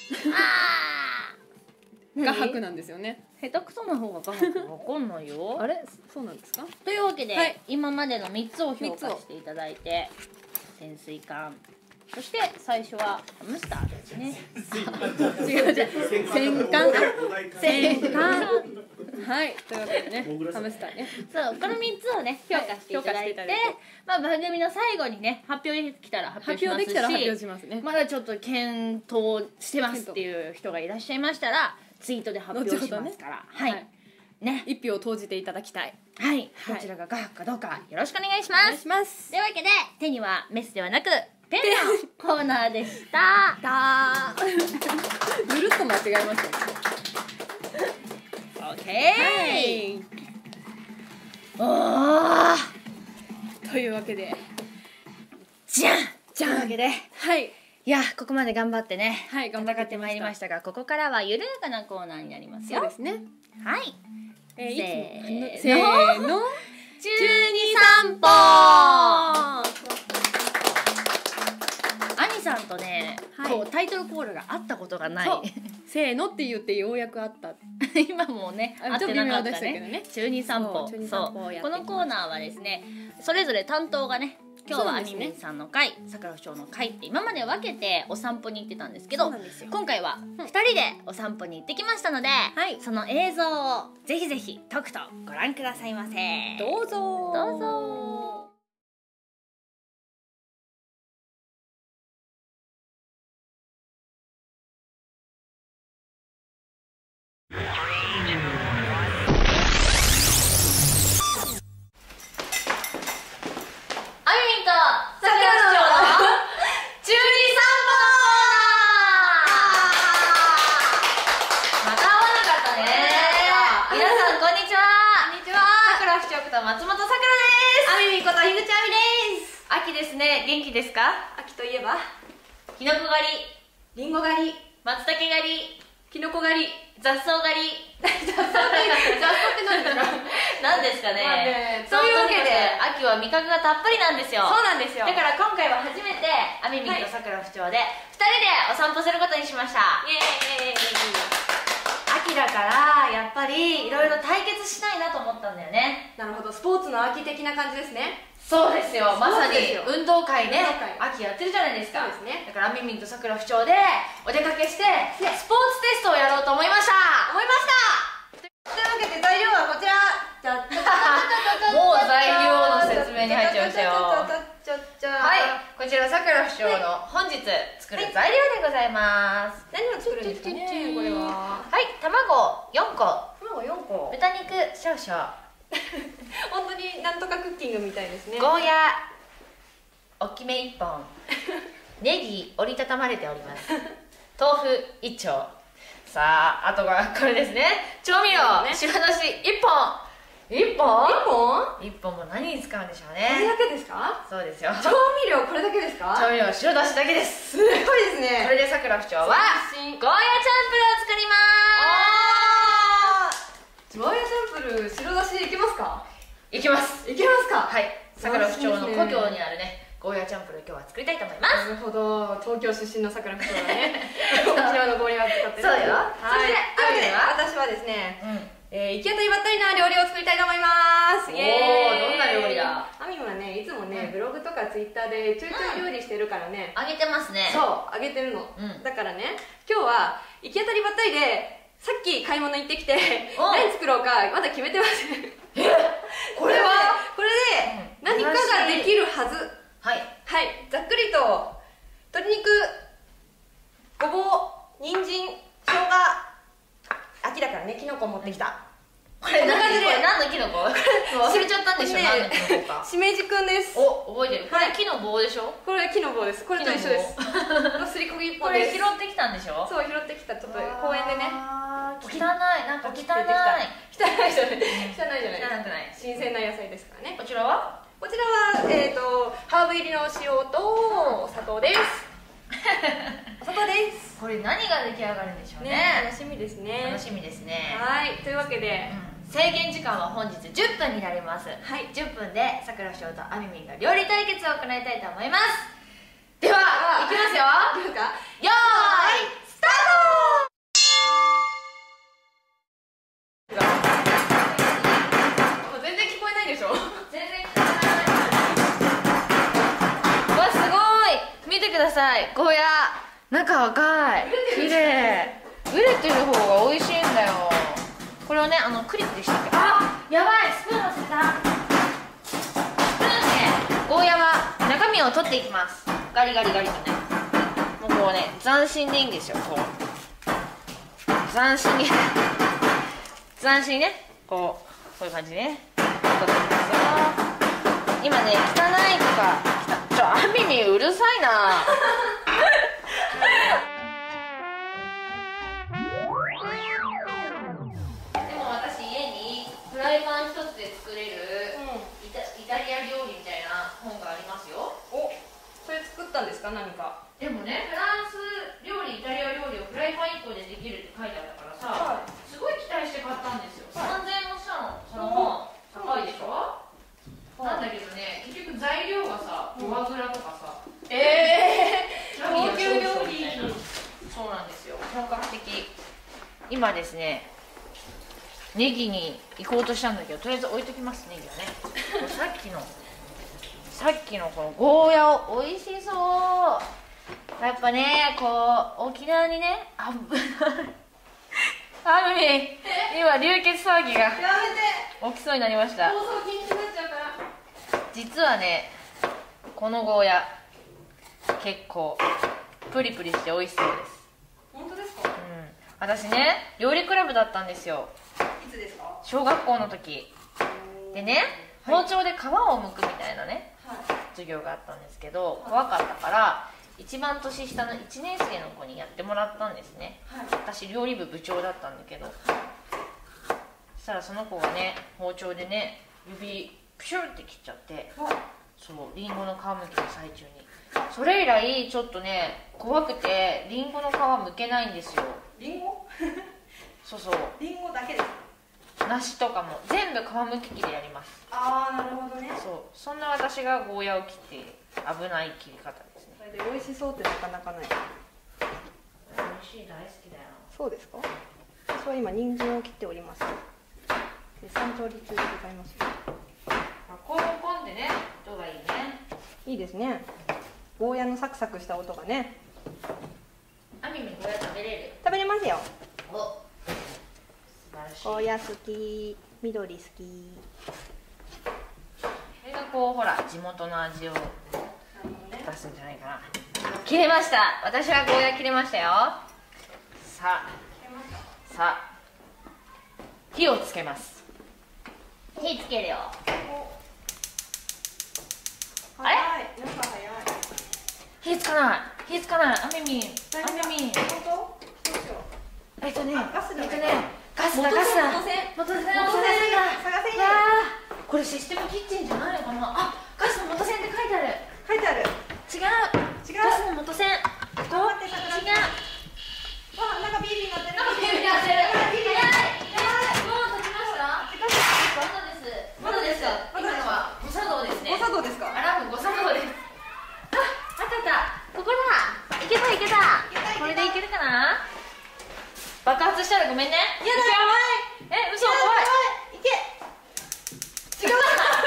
画伯なんですよね。 下手くそな方が画伯わかんないよ。 あれ？そうなんですか？ というわけで、今までの3つを評価していただいて、潜水艦、そして最初はハムスターですね。 違う戦艦。はい、というわけでね、ハムスターね。 そう、この3つをね評価していただいて、まあ番組の最後にね発表できたら発表しますし、まだちょっと検討してますっていう人がいらっしゃいましたらツイートで発表しますから、はいね、 1票を投じていただきたい。 はい、どちらが画伯かどうかよろしくお願いします。というわけで手にはメスではなくペンのコーナーでした。ぐるっと間違えました。 オッケー。 おー、というわけでじゃんというわけで、 はい、 いやここまで頑張ってね、 はい、 戦ってまいりましたが、ここからは緩やかなコーナーになりますよ。 そうですね。 はい、 せーせーの中二散歩。 アニさんとね、こうタイトルコールがあったことがない。 せーのって言ってようやくあった。 今もね、合ってなかったね。中二散歩。そう。このコーナーはですね、それぞれ担当がね、今日はアニメさんの会、さくら不長の会って今まで分けてお散歩に行ってたんですけど、今回は2人でお散歩に行ってきましたので、その映像をぜひぜひとくとご覧くださいませ。 どうぞどうぞ。松本さくらです。 あみみこと樋口あみです。 秋ですね。元気ですか？ 秋といえばキノコ狩り、 リンゴ狩り、 松茸狩り、 キノコ狩り、 雑草狩り。 雑草って何ですか？ 何ですかね。そういうわけで秋は味覚がたっぷりなんですよ。 そうなんですよ。 だから今回は初めてあみみとさくら不長で2人でお散歩することにしました。 イエーイ。 秋だからやっぱりいろいろ対決しないなと思ったんだよね。 なるほど、スポーツの秋的な感じですね。 そうですよ、まさに運動会ね、秋やってるじゃないですか。 そうですね。 だからあみみんとさくら不長でお出かけしてスポーツテストをやろうと思いました。 というわけで材料はこちら。 もう材料の説明に入っちゃいましたよ。はい、こちらさくら不長の本日作る材料でございます。 何を作るんですかね、これは。 はい、卵4個、 4個、 豚肉少々。 本当になんとかクッキングみたいですね。 ゴーヤ大きめ1本、ネギ折りたたまれております。豆腐1丁。さあ、あとがこれですね。調味料、白だし1本。1本も何に使うんでしょうね。 これだけですか？そうですよ。調味料これだけですか？ 調味料は白だしだけです。 すごいですね。 これでさくら不長はゴーヤチャンプルを作ります。 ゴーヤチャンプル白だしでいけますか？ いけます。 いけますか？ はい。さくら不長の故郷にあるね、ゴーヤチャンプル今日は作りたいと思います。 なるほど、東京出身のさくら不長がね、沖縄のゴーヤを使って。 そうよ。 そして私はですね、行き当たりばったりな料理を作りたいと思います。イエーイ。 どんな料理だ？ あみはね、いつもね、ブログとかツイッターでちょいちょい料理してるからね、 あげてますね。 そう、あげてるの。だからね、今日は行き当たりばったりでさっき買い物行ってきて何作ろうかまだ決めてません。これで何かができるはず。はい、ざっくりと鶏肉、ごぼう、人参、生姜、秋だからね、きのこ持ってきた。 これ何のきのこ？忘れちゃったんでしょ。何のきのこか。 しめじくんです。 お、覚えてる。これ木の棒でしょ。 これ木の棒です。これと一緒です。すりこぎっぽです。 これ拾ってきたんでしょ。 そう、拾ってきた。ちょっと公園でね。 汚い、なんか汚い。汚いじゃない。汚いじゃない。 汚くない。 新鮮な野菜ですからね。 こちらはハーブ入りの塩と砂糖です。お砂糖です。 これ何が出来上がるんでしょうね。 楽しみですね。 楽しみですね。 はい、というわけで制限時間は本日10分になります。はい、10分でさくら不長とあみみんが料理対決を行いたいと思います。では、いきますよ。 いきますか。 よーい、スタート。全然聞こえないでしょ。 全然聞こえない。わ、すごい。見てください。ゴーヤ中赤い。綺麗。熟れてる方が美味しいんだよ。これをね、クリップでしたっけ。あ、やばい、スプーン忘れた。スプーンでゴーヤは中身を取っていきます。ガリガリとね。もうこうね、斬新でいいんですよ。こう斬新に斬新にね、こういう感じでね、取っていきますよ。今ね、汚いとか、あみみうるさいな。でも私家にフライパン一つで作れるったんですか、何か。 でもね、フランス料理、イタリア料理をフライパン1個でできるって書いてあったからさ、すごい期待して買ったんですよ。3000円もしたの。その高いでしょ。なんだけどね、結局材料がさ、フォアグラとかさ、高級料理みたいな。そうなんですよ、本格的。今ですね、ネギに行こうとしたんだけど、とりあえず置いときます。ネギはね、さっきのこのゴーヤを、美味しそう。やっぱね、こう沖縄にね、あみ今流血騒ぎが起きそうになりました。実はね、このゴーヤ結構プリプリして美味しそうです。 本当ですか？ 私ね、料理クラブだったんですよ。 いつですか？ 小学校の時でね、包丁で皮を剥くみたいなね、授業があったんですけど、怖かったから一番年下の1年生の子にやってもらったんですね。私料理部部長だったんだけど、そしたらその子がね、包丁でね、指プシューって切っちゃって、そう、リンゴの皮むきの最中に。それ以来ちょっとね、怖くてリンゴの皮むけないんですよ。 リンゴ？ そうそう、 リンゴだけですか？ 梨とかも全部皮むき器でやります。 ああ、なるほどね。 そう、そんな私がゴーヤを切っている危ない切り方ですね。 それで美味しそうってなかなかない。 美味しい、大好きだよ。 そうですか？私は今人参を切っております。三調理中でございます。 コンコンってね、音がいいね。 いいですね。ゴーヤのサクサクした音がね。 あみみゴーヤ食べれる？ 食べれますよ。 お、素晴らしい。 ゴーヤ好き、緑好き。 それがこうほら地元の味を出すんじゃないかな。切れました。私はゴーヤ切れましたよ。さあ火をつけます。火つけるよ。あれ？火つかない。火つかない。あみみ。 本当？ ガスだ。ガスだ。 元栓だ。 これシステムキッチンじゃないのかな。あ、ガスの元栓って書いてある。 書いてある。 違う。ガスの元栓。違う。 わ、なんかビービーなってる。 まだです。今のは誤作動ですね。 誤作動ですか？ アラーム誤作動です。あった。ここだ。いけた。これでいけるかな？爆発したらごめんね。 やだ、やばい。 嘘、怖い。 いけ。違う。違う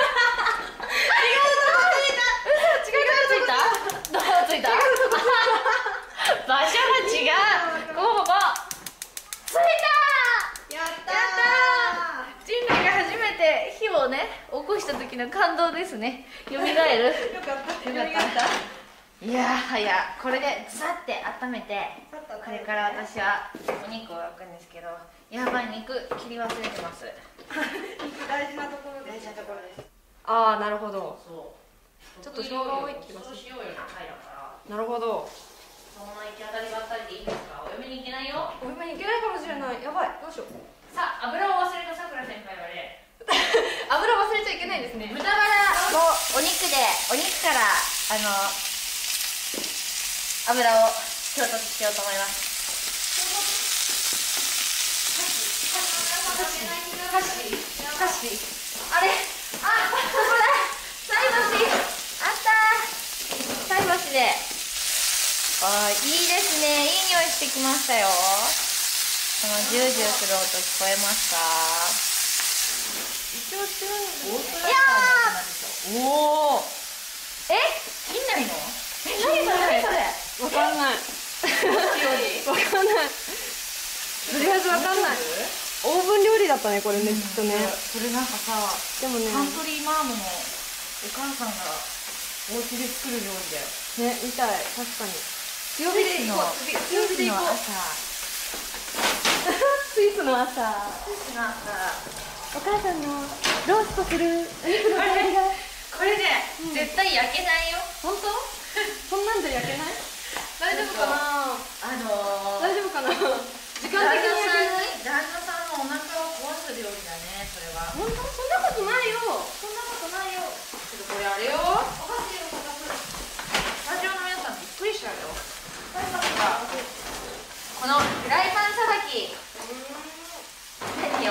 どこついた？場所が違う。ここ。ついた。 やったー。 人類が初めて火をね起こした時の感動ですね。よみがえる。 よかった。 いやこれでザッて温めて、これから私はお肉を焼くんですけど、やばい、肉切り忘れてます。 肉大事なところです。 ああ、なるほど。 そう。ちょっと生姜多い気がする。 そうしようよの回だから。 なるほど。 そんな行き当たりばったりでいいですか？お嫁に行けないよ。 お嫁に行けないかもしれない。やばい。どうしよう。 さあ、油を忘れたさくら先輩はね。 油忘れちゃいけないですね。 豚バラのお肉から油を調達しようと思います。箸あれ、あ、ここだ。菜箸あった。菜箸で、あ、いいですね。いい匂いしてきましたよ。このジュージューする音聞こえますか？ 一応してないの。 いやー、おお、切んないの？何それ？ わかんない。わかんない。とりあえずわかんない。オーブン料理だったね、これね、きっとね。 それなんかさ、 でもね、 カントリーマームのお母さんがお家で作る料理だよ。 ね、みたい、確かに。 強火でいこう。強火でいこう。 スイーツの朝。お母さんのローストするお肉の香りが。 これね、絶対焼けないよ。 本当？そんなんじゃ焼けない？大丈夫かな？大丈夫かな？時間的に焼けない？ 旦那さんのお腹を壊す料理だね、それは。 本当？そんなことないよ。 ちょっとこれあれよ。お箸を片付ける。スタジオの皆さこのフライパンさばき。何よ。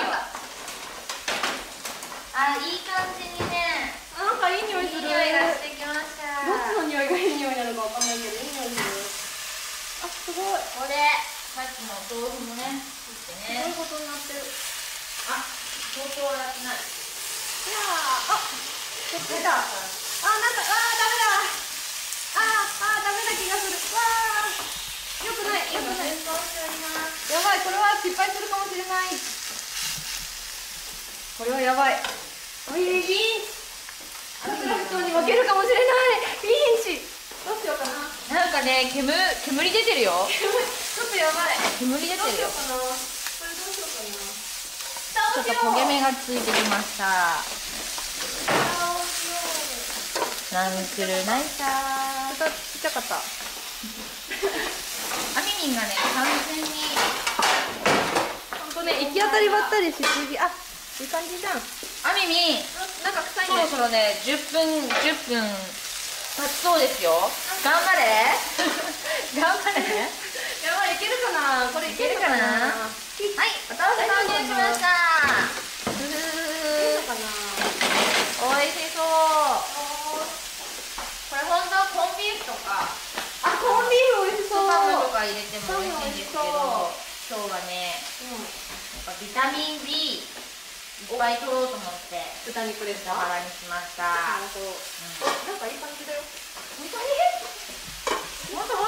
あ、いい感じにね。 なんかいい匂いする。 いい匂いがしてきました。 どっちの匂いがいい匂いなのかわかんないけど、いい匂いする。あ、すごい。 これ、さっきの豆腐もね、切ってね。 すごいことになってる。 あ、相当洗ってない。 いやー、出た。なんか、ダメだ。ダメな気がする。よくない。やばい、これは失敗するかもしれない。これはやばい。ビンチ。アクラフトに負けるかもしれない。ビンチ。どうしようかな。 なんかね、煙出てるよ。 ちょっとやばい。 煙出てるよ。 どうしようかな。これどうしようかな。 ちょっと焦げ目がついてきました。なんくるないさー。 ちっちゃかった。 あみみんがね、完全にほんとね、行き当たりばったりしすぎ。いい感じじゃん。 あみみん、 なんか臭いそろそろね、10分経ちそうですよ。頑張れ頑張れ。 やばい、いけるかな。これいけるかな。はい、 私投入しました。おいしそう。これ本当はコンビーフとか、 コンビーフ美味しそう。 ハムとか入れても美味しいんですけど、今日はね、なんかビタミン B いっぱい取ろうと思って豚肉ですか。 豚バラにしました。 なんかいい感じだよ。 本当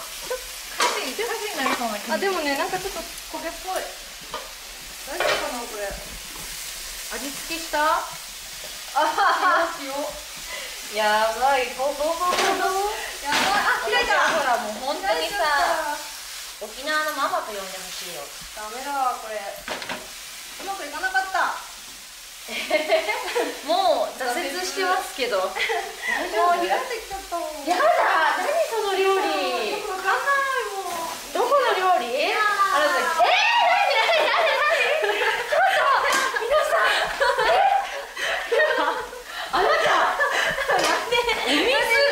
でもね、なんかちょっと焦げっぽい。大丈夫かな、これ。 味付けした？ 塩。 やばい、そう。 やばい、開いた。 ほら、もう本当にさ、沖縄のママと呼んでほしいよ。 ダメだ、これ。うまくいかなかった。 もう挫折してますけど。もう開いてきちゃった。 やだ、何その料理。 よくわかんないもん。 どこの料理？何？ちょっと皆さん。あなた。お水。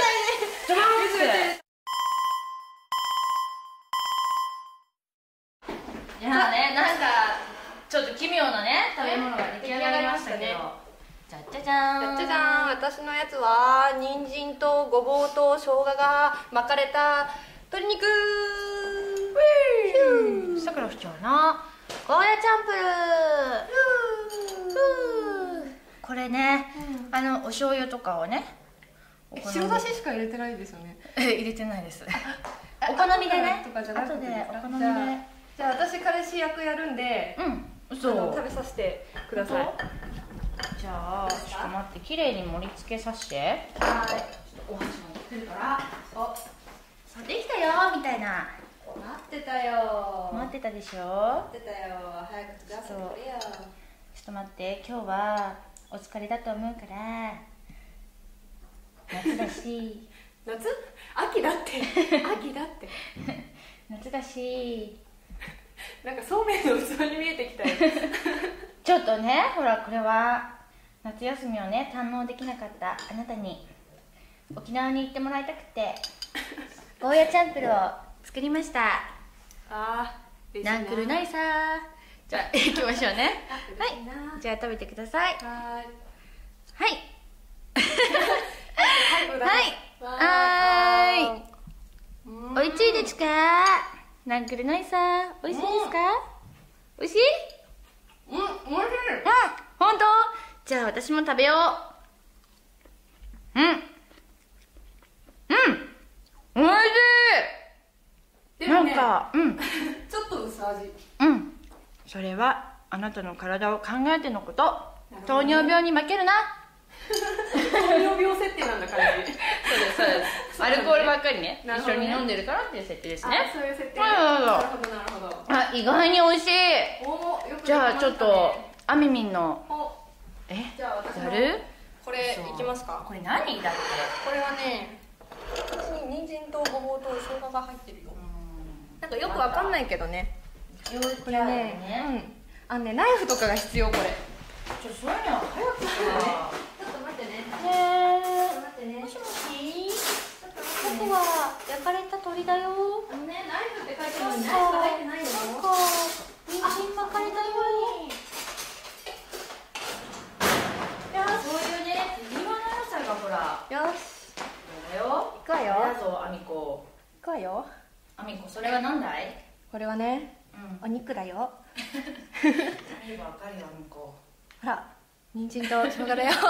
いやね、なんかちょっと奇妙なね食べ物が出来上がりましたけど。じゃじゃじゃん。 じゃじゃん。私のやつは人参とごぼうと生姜が巻かれた鶏肉。 さくら府長のゴーヤチャンプルー。これね、お醤油とかをね、 白だししか入れてないですよね。 入れてないです。お好みでね。後でお好みで。 じゃあ私彼氏役やるんで、 そう食べさせてください。 じゃあちょっと待って、綺麗に盛り付けさせて。はい。ちょっとお箸持ってくるから。そうできたよみたいな。 待ってたよ。 待ってたでしょ。 待ってたよ。早く出してくれよ。 ちょっと待って、今日はお疲れだと思うから夏だし秋だって夏だし、 なんかそうめんの器に見えてきたよ。 ちょっとね、ほら、これは夏休みをね堪能できなかったあなたに沖縄に行ってもらいたくてゴーヤチャンプルを作りました。なんくるないさー。じゃあ行きましょうね。はい、じゃあ食べてください。はいはい。おいしいですか？なんくるないさー。おいしいですか？おいしい？ おいしい。 本当？じゃあ私も食べよう。おいしい。なんか、 ちょっと薄味。 それはあなたの体を考えてのこと。糖尿病に負けるな。 糖尿病設定なんだ、感じ。 そうです。アルコールばっかりね、一緒に飲んでるからっていう設定ですね。 そういう設定。 なるほど。意外に美味しい。じゃあちょっとあみみんのじゃあ私やる？ これいきますか？ これ何だって？ これはね、私に人参とごぼうと生姜が入ってるよ。なんかよくわかんないけどね。これね、ナイフとかが必要、これ。 そういうの早くしてね。 ちょっと待ってね。 もしもし。僕は焼かれた鳥だよ。 フって書いてるのにナイフが入ってないの？ 人参ばかりだように。いや、そういうね、手際の良さがほら。 よし。 だよ。 いくわよ。 ありがとう、あみこ。 いくわよ。 あみこ、それは何だい？ これはね、お肉だよ。 何がわかるよ、あみこ。 ほら、人参と生姜だよ。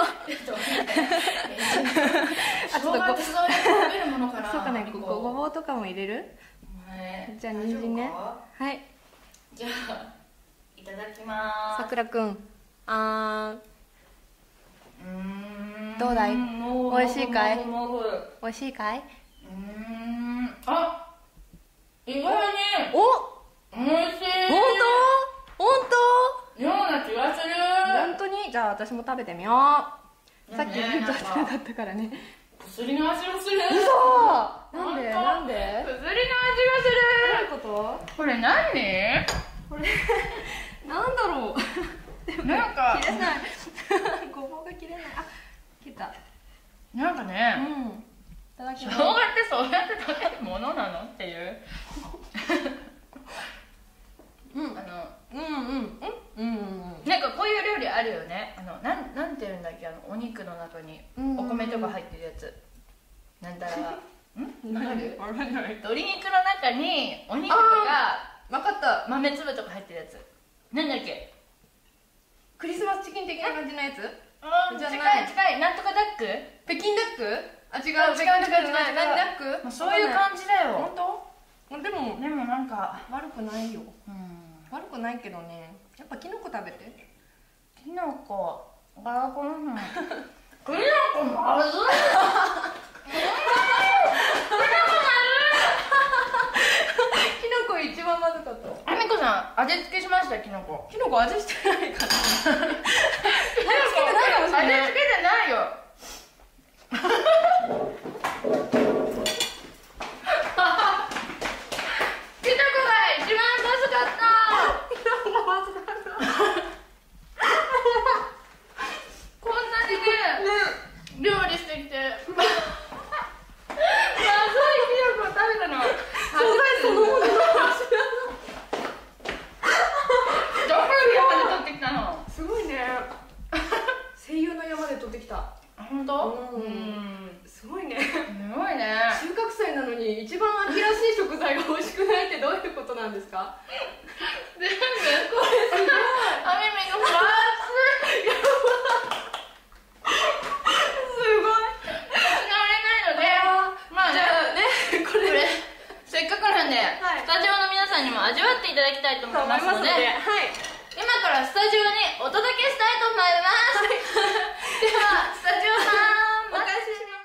生姜ってそうやって食べるものかな。 そうかね、ごぼうとかも入れる？じゃあ人参ね。はい。 じゃあいただきます。 さくらくん、どうだい？美味しいかい？美味しいかい？ あ、意外に美味しい。 本当？ ような気がする。 本当に？じゃあ私も食べてみよう。さっき言っちゃっただったからね。 薬の味がする。 嘘。なんで？なんで？ 薬の味がする。 どういうこと？ これ何？ これなんだろう。 なんか切れない。ごぼうが切れない。あ、切った。 なんかね。 いただきます。 生姜ってそうやって食べるものなのっていう。なんかこういう料理あるよね。なんていうんだっけ、お肉の中にお米とか入ってるやつ。なんだら。わかる？鶏肉の中にお肉とか。 分かった。 豆粒とか入ってるやつ。なんだっけ？ クリスマスチキン的な感じのやつ？ 近い。なんとかダック？ 北京ダック？あ、違う。何ダック？ そういう感じだよ。 本当？でもなんか悪くないよ。悪くないけどね。やっぱキノコ食べて。 キノコ。キノコまずい。 キノコ一番まずかった。 あみこさん、味付けしました？キノコ。 キノコ味してないかな。味付けてないかもしれない。 味付けてないよ。キノコが一番まずかった。こんなにね、料理してきてまずいキノコを食べたの。 素材そのものの味。 どこの山で取ってきたの？ すごいね。声優の山で取ってきた。 本当？ すごいね。 すごいね。 収穫祭なのに一番秋らしい食材が美味しくないってどういうことなんですか？ 全部これすごい。あみみがまずい。すごい。使われないので、まあじゃあね、これせっかくなんで、スタジオの皆さんにも味わっていただきたいと思いますので、今からスタジオにお届けしたいと思います。ではスタジオさん、お願いします。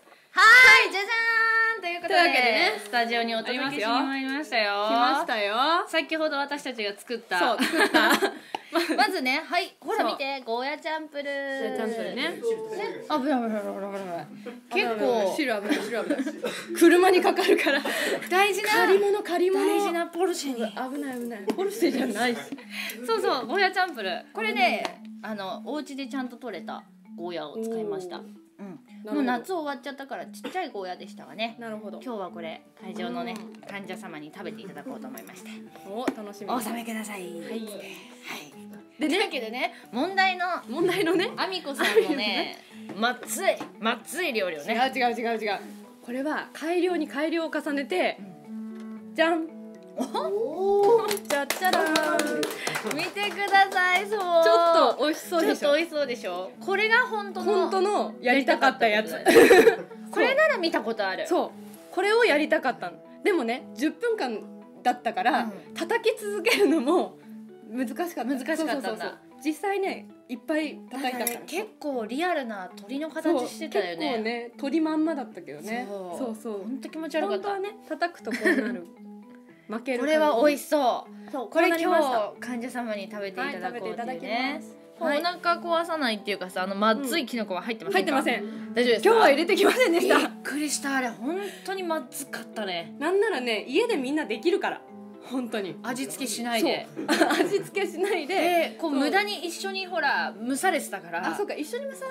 はい、じゃじゃーんということでね、スタジオにお届けしてまいりましたよ。 来ましたよ。 先ほど私たちが作った。 そう、作った。 まずね、はい、ほら見て、ゴーヤチャンプルー。 ゴーヤチャンプルーね。 あ、危ない。結構白危ない。車にかかるから。 大事な借り物。 大事なポルシェに。 危ない。ポルシェじゃないし。 そう、ゴーヤチャンプルー。これね、お家でちゃんと採れたゴーヤを使いました。もう夏終わっちゃったからちっちゃいゴーヤでしたがね。 なるほど。 今日はこれ会場のね患者様に食べていただこうと思いまして。 お、楽しみ。 お納めください。はい。 でね、 というわけでね、問題のね、あみこさんのね、まずい料理をね。 違う。これは改良に改良を重ねて、じゃん。おー、じゃじゃらーん。 見てください。そう。ちょっと美味しそうでしょ。 ちょっと美味しそうでしょ。これが本当のやりたかったやつ。 これなら見たことある。 そう。これをやりたかったの。でもね、10分間だったから叩き続けるのも難しかった。 難しかったんだ。 実際ね、いっぱい叩いたから。 結構リアルな鳥の形してたよね。 結構ね、鳥まんまだったけどね。そう。 本当気持ち悪かった。 本当はね、叩くとこうなる。負ける。 これは美味しそう。これ今日患者様に食べていただこうっていうね。おはい、 腹壊さないっていうかさ、まずいキノコは入ってませんか？ 入ってません。 大丈夫ですか？ 今日は入れてきませんでした。 びっくりした。あれ本当にまずかったね。 なんならね、家でみんなできるから本当に味付けしないで味付けしないで、 こう無駄に一緒にほら蒸されてたから。 あ、そうか、一緒に蒸さ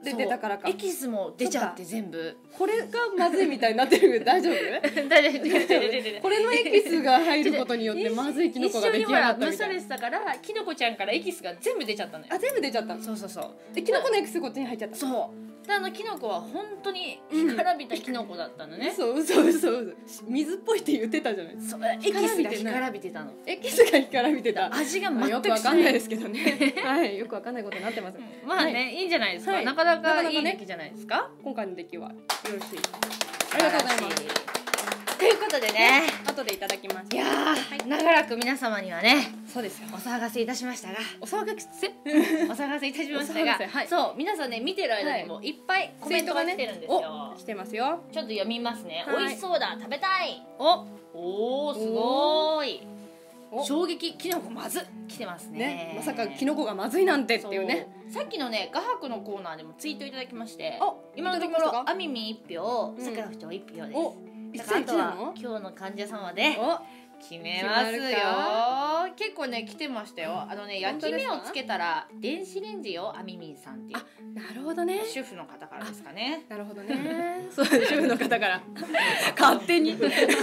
で出たからか。 エキスも出ちゃって全部。 これがまずいみたいになってる。大丈夫？ 大丈夫。 これのエキスが入ることによってまずいキノコが出来上がったみたいな。 一緒に蒸されてたからキノコちゃんからエキスが全部出ちゃったのよ。 あ、全部出ちゃったの。 そうそうそう。 でキノコのエキスこっちに入っちゃった。 そう。キノコは本当に干からびたキノコだったのね。 嘘。水っぽいって言ってたじゃない。 そう、エキスが干からびてたの。 エキスが干からびてた。 味が全くよくわかんないですけどね。はい、よくわかんないことになってます。 まあね、いいんじゃないですか。なかなかいい出来じゃないですか。 今回の出来はよろしい。ありがとうございます。 ということでね、 後でいただきます。 いや長らく皆様にはね、 そうですよ、 お騒がせいたしましたが、 お騒がせいたしましたが、そう皆さんね見てる間にもいっぱいコメントが来てるんですよ。 来てますよ。 ちょっと読みますね。美味しそうだ、食べたい。おすごい。衝撃、キノコまず来てますね。 まさかキノコがまずいなんてっていうね。 さっきのね画伯のコーナーでもツイートいただきまして、今のところあみみ1票、さくらふちょ1票です。だからあとは今日の患者様で決めますよ。結構ね来てましたよ。焼き目をつけたら電子レンジよ、あみみんさんっていう。 なるほどね。 主婦の方からですかね。 なるほどね。そう、主婦の方から勝手に違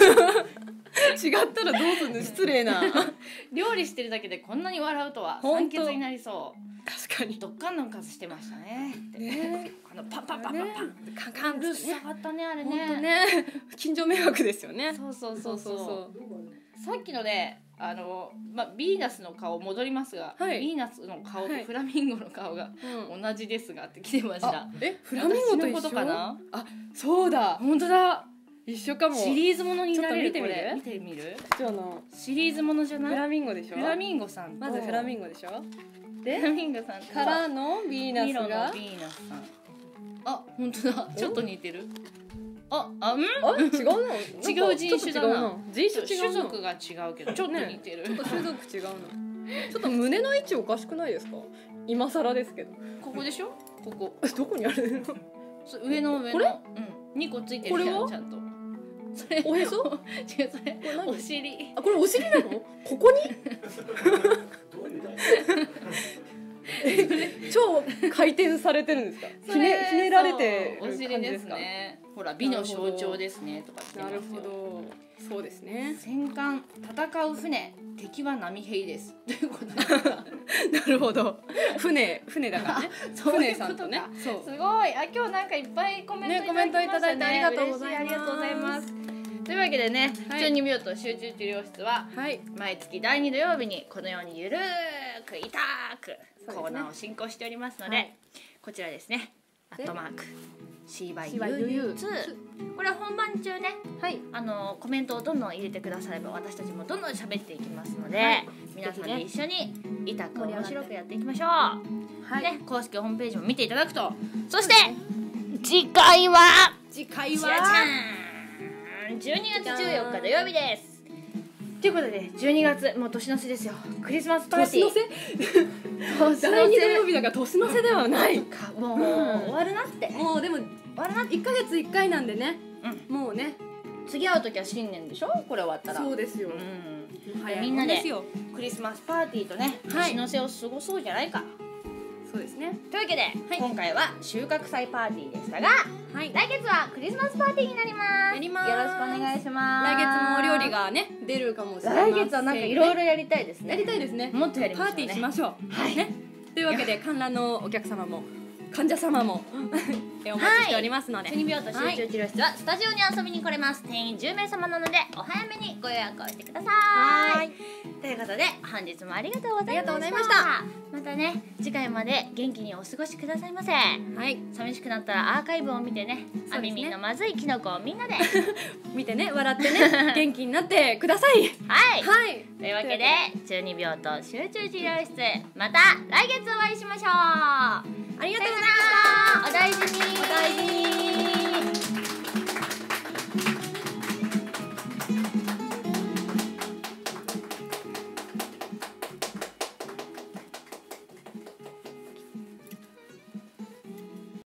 ったらどうするの、失礼な。 料理してるだけでこんなに笑うとは酸欠になりそう。 確かにドッカンの数してましたね。パンパンカンカンルース下がったね、あれね。 近所迷惑ですよね。 そう。さっきのねヴィーナスの顔戻りますが、ヴィーナスの顔とフラミンゴの顔が同じですがって来てました。 フラミンゴと一緒かな。あ、そうだ、 本当だ、 一緒かも。 シリーズものになれる。 見てみる。 シリーズものじゃない？ フラミンゴでしょ。 フラミンゴさん、 まずフラミンゴでしょ。 フラミンゴさんからのヴィーナスが。 ヴィーナスさん。あ、本当だ。ちょっと似てる。違うの？ 違う人種だな。 人種違う。 種族が違うけどちょっと似てる。 ちょっと種族違うの。ちょっと胸の位置おかしくないですか？今更ですけど。 ここでしょ？ここ。 どこにあるの？ 上の。これ？2個ついてるじゃん、ちゃんと。それおへそ？違う、それお尻。 あ、これお尻なの？ここに？超回転されてるんですか？ひねられてる感じですか？ ほら美の象徴ですねとかって。 なるほど、そうですね。 戦艦戦う船、敵は波平ですということですか？なるほど。船だからね。船さんとね。 すごい。今日なんかいっぱいコメントいただいてありがとうございます。というわけでね、12秒と集中治療室は毎月第2土曜日にこのようにゆるーく痛くコーナーを進行しておりますので、こちらですね、@CYUU2、これは本番中ね、コメントをどんどん入れてくだされば私たちもどんどん喋っていきますので、皆さんで一緒に痛く面白くやっていきましょう。ね、公式ホームページも見ていただくと。そして次回は12月14日土曜日です。ということで12月もう年の瀬ですよ。クリスマスパーティー。 第2土曜日だから年の瀬ではないか。もう終わるなって。 もうでも終わるなって。1ヶ月1回なんでね。もうね。 次会う時は新年でしょ。これ終わったら。 そうですよ。 みんなでクリスマスパーティーとね年の瀬を過ごそうじゃないか。 そうですね。 というわけで、今回は収穫祭パーティーでしたが、来月はクリスマスパーティーになります。よろしくお願いします。 来月もお料理がね出るかもしれません。 来月はなんかいろいろやりたいですね。 やりたいですね。 もっとやりましょうね。 パーティーしましょう。はいね。というわけで観覧のお客様も患者様もお待ちしておりますので、 12秒と集中治療室はスタジオに遊びに来れます。定員10名様なのでお早めにご予約をしてください。ということで本日もありがとうございました。またね次回まで元気にお過ごしくださいませ。寂しくなったらアーカイブを見てね、あみみんのまずいキノコをみんなで見てね、笑ってね、元気になってください。 というわけで12秒と集中治療室、また来月お会いしましょう。ありがとうございました。お大事に。